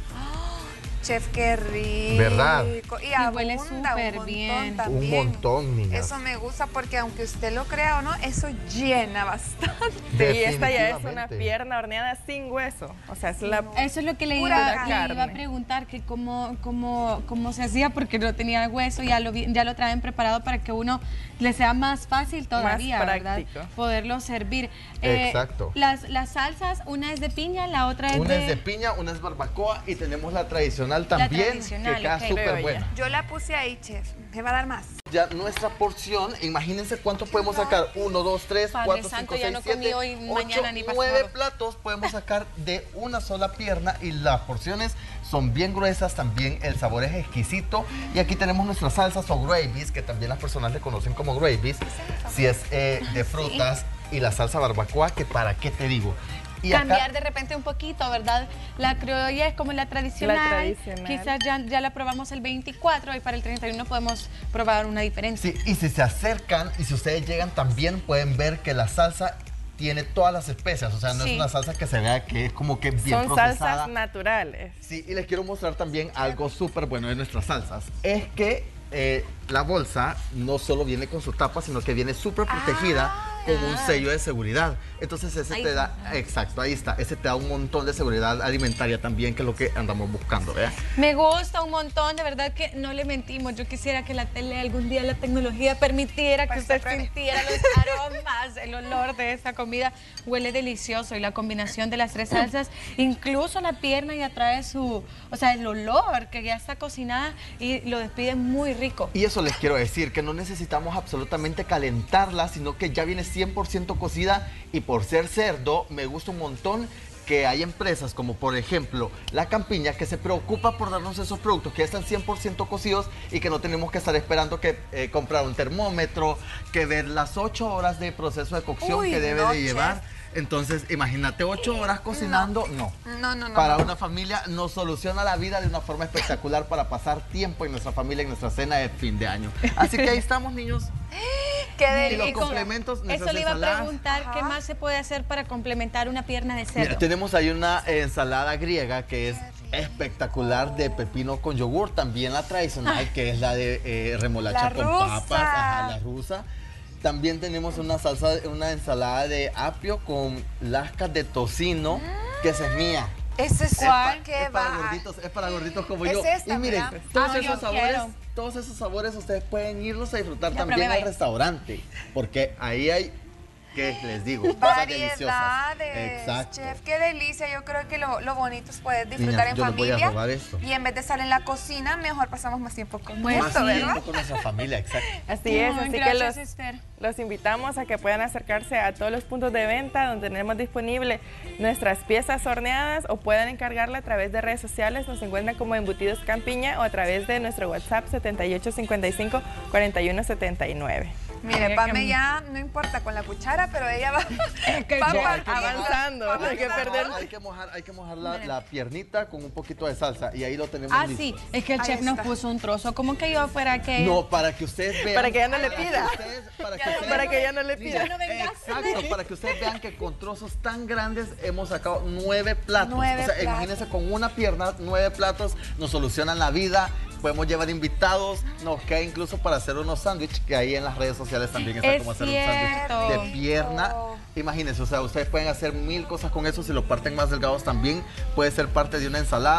Chef, qué rico. ¿Verdad? Y, Y huele abunda súper un montón bien. también. Un montón, niñas. Eso me gusta porque aunque usted lo crea o no, eso llena bastante. Y esta ya es una Definitivamente. pierna horneada sin hueso. O sea, es la... Eso es lo que le Pura iba, le carne. iba a preguntar, que cómo, cómo, cómo se hacía, porque no tenía hueso, ya lo, vi- ya lo traen preparado para que uno le sea más fácil todavía, ¿verdad? práctico. Poderlo servir. Exacto. Las, las salsas, una es de piña, la otra es Una de... es de piña, una es barbacoa y tenemos la tradicional La también, tradicional, que queda ok. súper Creo buena. Yo la puse ahí, chef. Me va a dar más. Ya nuestra porción, imagínense cuánto podemos sacar. Uno, dos, tres, Padre cuatro, santo, cinco, ya seis, no siete, comí hoy, ocho, mañana ni pasado. nueve platos podemos sacar de una sola pierna y las porciones son bien gruesas, también el sabor es exquisito. Y aquí tenemos nuestras salsas o gravies, que también las personas le conocen como gravies, si es eh, de frutas, y la salsa barbacoa, que para qué te digo. Y acá- Cambiar de repente un poquito, ¿verdad? La criolla es como la tradicional. La tradicional. Quizás ya, ya la probamos el veinticuatro y para el treinta y uno podemos probar una diferencia. Sí, y si se acercan y si ustedes llegan también pueden ver que la salsa tiene todas las especias, o sea, no Sí. es una salsa que se vea que es como que bien Son procesada. salsas naturales. Sí, y les quiero mostrar también algo súper bueno de nuestras salsas. Es que eh, la bolsa no solo viene con su tapa, sino que viene súper protegida con un sello de seguridad. Entonces ese Ahí te da, está. exacto, ahí está, ese te da un montón de seguridad alimentaria también, que es lo que andamos buscando, ¿verdad? Me gusta un montón, de verdad que no le mentimos. Yo quisiera que la tele algún día, la tecnología permitiera que Pues usted se pruebe. sintiera los aromas, el olor de esta comida. Huele delicioso y la combinación de las tres salsas, incluso la pierna ya trae su, o sea, el olor que ya está cocinada y lo despide muy rico. Y eso les quiero decir, que no necesitamos absolutamente calentarla, sino que ya viene cien por ciento cocida y por ser cerdo me gusta un montón que hay empresas como por ejemplo La Campiña que se preocupa por darnos esos productos que ya están cien por ciento cocidos y que no tenemos que estar esperando que eh, comprar un termómetro, que ver las ocho horas de proceso de cocción Uy, que debe no, de llevar. chef. Entonces, imagínate ocho horas cocinando, no. No, no, no. Para no. una familia nos soluciona la vida de una forma espectacular para pasar tiempo en nuestra familia, en nuestra cena de fin de año. Así que ahí estamos, niños. Qué Y los delicia. complementos, Eso nuestras le iba a ensaladas. preguntar, ¿qué Ajá. más se puede hacer para complementar una pierna de cerdo? Mira, tenemos ahí una ensalada griega que es espectacular de pepino con yogur. También la tradicional, que es la de eh, remolacha La con rusa. papas, ajá, la rusa. También tenemos una salsa, una ensalada de apio con lascas de tocino, que esa es mía. Ese es ¿Cuál? ¿Qué Es para va? gorditos, es para gorditos como Es yo. esta, y miren, ¿verdad? todos Ah, esos yo sabores, quiero. todos esos sabores ustedes pueden irlos a disfrutar Ya también probé, al vaya. restaurante, porque ahí hay, ¿qué les digo? Cosas deliciosas. Variedades, Exacto. chef, qué delicia. Yo creo que lo, lo bonito es poder disfrutar Niñas, en yo les voy a familia. robar esto. Y en vez de estar en la cocina, mejor pasamos más tiempo con Pues Más esto, ¿verdad? tiempo con nuestra familia, exacto. Así es, Ay, así que gracias, los, Esther. los invitamos a que puedan acercarse a todos los puntos de venta donde tenemos disponible nuestras piezas horneadas o puedan encargarla a través de redes sociales. Nos encuentran como Embutidos Campiña o a través de nuestro WhatsApp setenta y ocho cincuenta y cinco cuarenta y uno setenta y nueve. Mire, Ay, Pame qué- ya no importa con la cuchara, pero ella va, que va yo- partiendo, avanzando, va no hay que avanzando. perder. Hay que mojar, hay que mojar la, la piernita con un poquito de salsa y ahí lo tenemos Ah, listo. sí, es que el Ahí chef nos está. puso un trozo, como que yo fuera que... No, para que ustedes vean. Para que ya no le para pida. ustedes- para que ustedes- Para que ya no le pida. Ya no vengas. Exacto, para que ustedes vean que con trozos tan grandes hemos sacado nueve platos. Nueve o sea, platos. imagínense con una pierna, nueve platos, nos solucionan la vida. Podemos llevar invitados, nos queda incluso para hacer unos sándwiches, que ahí en las redes sociales también está Es como hacer cierto. un sándwich de pierna. Imagínense, o sea, ustedes pueden hacer mil cosas con eso, si lo parten más delgados también puede ser parte de una ensalada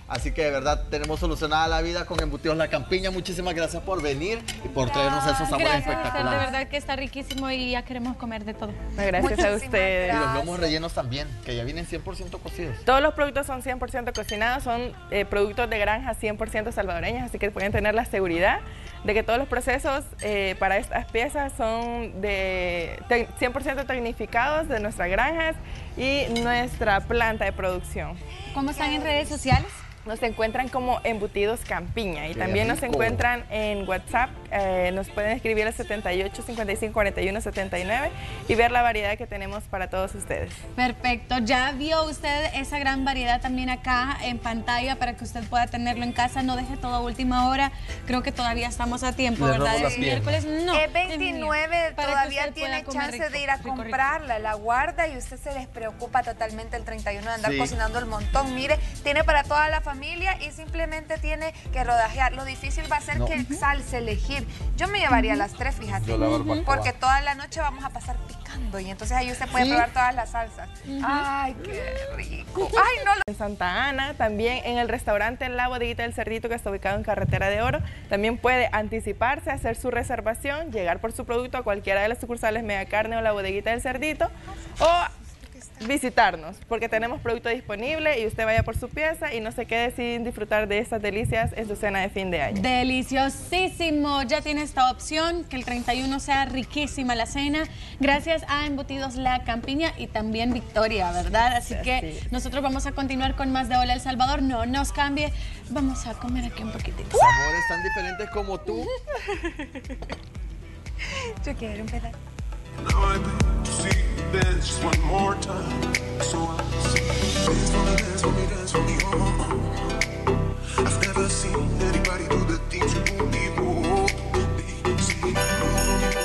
Así que de verdad tenemos solucionada la vida con Embutidos La Campiña. Muchísimas gracias por venir y por traernos esos sabores Gracias, espectaculares. de verdad que está riquísimo y ya queremos comer de todo. Gracias Muchísimas a ustedes. Y los lomos rellenos también, que ya vienen cien por ciento cocidos. Todos los productos son cien por ciento cocinados, son eh, productos de granja cien por ciento salvadoreñas, así que pueden tener la seguridad de que todos los procesos eh, para estas piezas son de te- cien por ciento tecnificados de nuestras granjas y nuestra planta de producción. ¿Cómo están en redes sociales? Nos encuentran como Embutidos Campiña y Qué también nos rico. encuentran en WhatsApp, eh, nos pueden escribir al setenta y ocho, cincuenta y cinco, cuarenta y uno, setenta y nueve y ver la variedad que tenemos para todos ustedes. Perfecto, ya vio usted esa gran variedad también acá en pantalla para que usted pueda tenerlo en casa, no deje todo a última hora, creo que todavía estamos a tiempo, Le ¿verdad? robo la Es pierna. miércoles, no. Es veintinueve, Para que todavía usted tiene pueda comer chance rico, de ir a rico, rico. comprarla, la guarda y usted se despreocupa totalmente el treinta y uno de andar Sí. cocinando el montón. Mire, tiene para toda la familia y simplemente tiene que rodajear. Lo difícil va a ser No. que salsa elegir. Yo me llevaría las tres, fíjate, Yo la barbacoa. porque toda la noche vamos a pasar picando y entonces ahí usted puede Sí. probar todas las salsas. Ay, qué rico. Ay, no, lo- En Santa Ana, también en el restaurante La Bodeguita del Cerdito, que está ubicado en Carretera de Oro, también puede anticiparse, hacer su reservación, llegar por su producto a cualquiera de las sucursales Mega Carne o La Bodeguita del Cerdito o visitarnos, porque tenemos producto disponible y usted vaya por su pieza y no se quede sin disfrutar de estas delicias en su cena de fin de año. Deliciosísimo, ya tiene esta opción, que el treinta y uno sea riquísima la cena, gracias a Embutidos La Campiña y también Victoria, ¿verdad? Así Así que es. nosotros vamos a continuar con más de Hola El Salvador, no nos cambie, vamos a comer aquí un poquitito. Sabores tan diferentes como tú. yo quiero empezar. Now I beg to see you dance just one more time. So I say, dance for me, dance for me, dance for me, oh. I've never seen anybody do the things you do before. They say, move for me.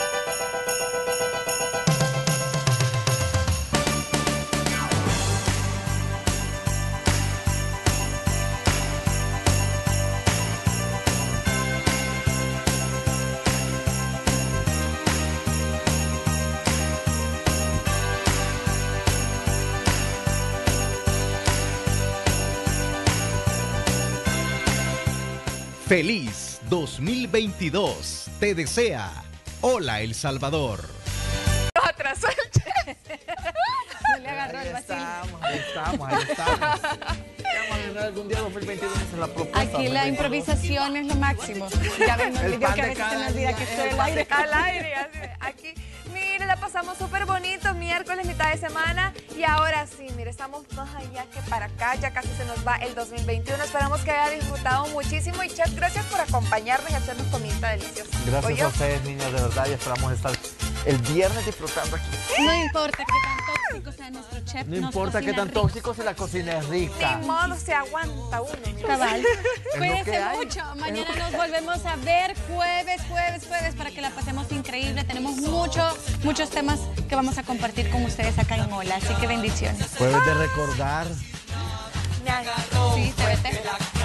Feliz dos mil veintidós. Te desea Hola El Salvador. Nos atrasó el chef. No le agarró el Ahí vacío. estamos, ahí estamos, ahí estamos. Vamos a ganar algún día dos mil veintidós en la propuesta. Aquí la dos mil veintidós. improvisación es lo máximo. Ya ven el El video pan que a de veces se me cada olvida día que es estoy el al pan aire. Al aire, así, aquí. Mire, la pasamos súper bonito, miércoles, mitad de semana. Y ahora sí, mire, estamos más allá que para acá. Ya casi se nos va el dos mil veintiuno. Esperamos que haya disfrutado muchísimo. Y chef, gracias por acompañarnos y hacernos comida deliciosa. Gracias ¿Oyó? a ustedes, niñas, de verdad, y esperamos estar el viernes disfrutando aquí. No importa qué tan tóxico sea nuestro chef. No nos importa qué cocina tan rico. tóxico si la cocina es rica. Ni modo, se aguanta uno. mire. Cabal. lo que Cuídense hay. mucho. Mañana nos volvemos a ver jueves, jueves, jueves para que la pasemos increíble. Tenemos mucho, muchos temas que vamos a compartir con ustedes acá en Hola. Así que bendiciones. Jueves de recordar. Me agarró. Sí, T V T.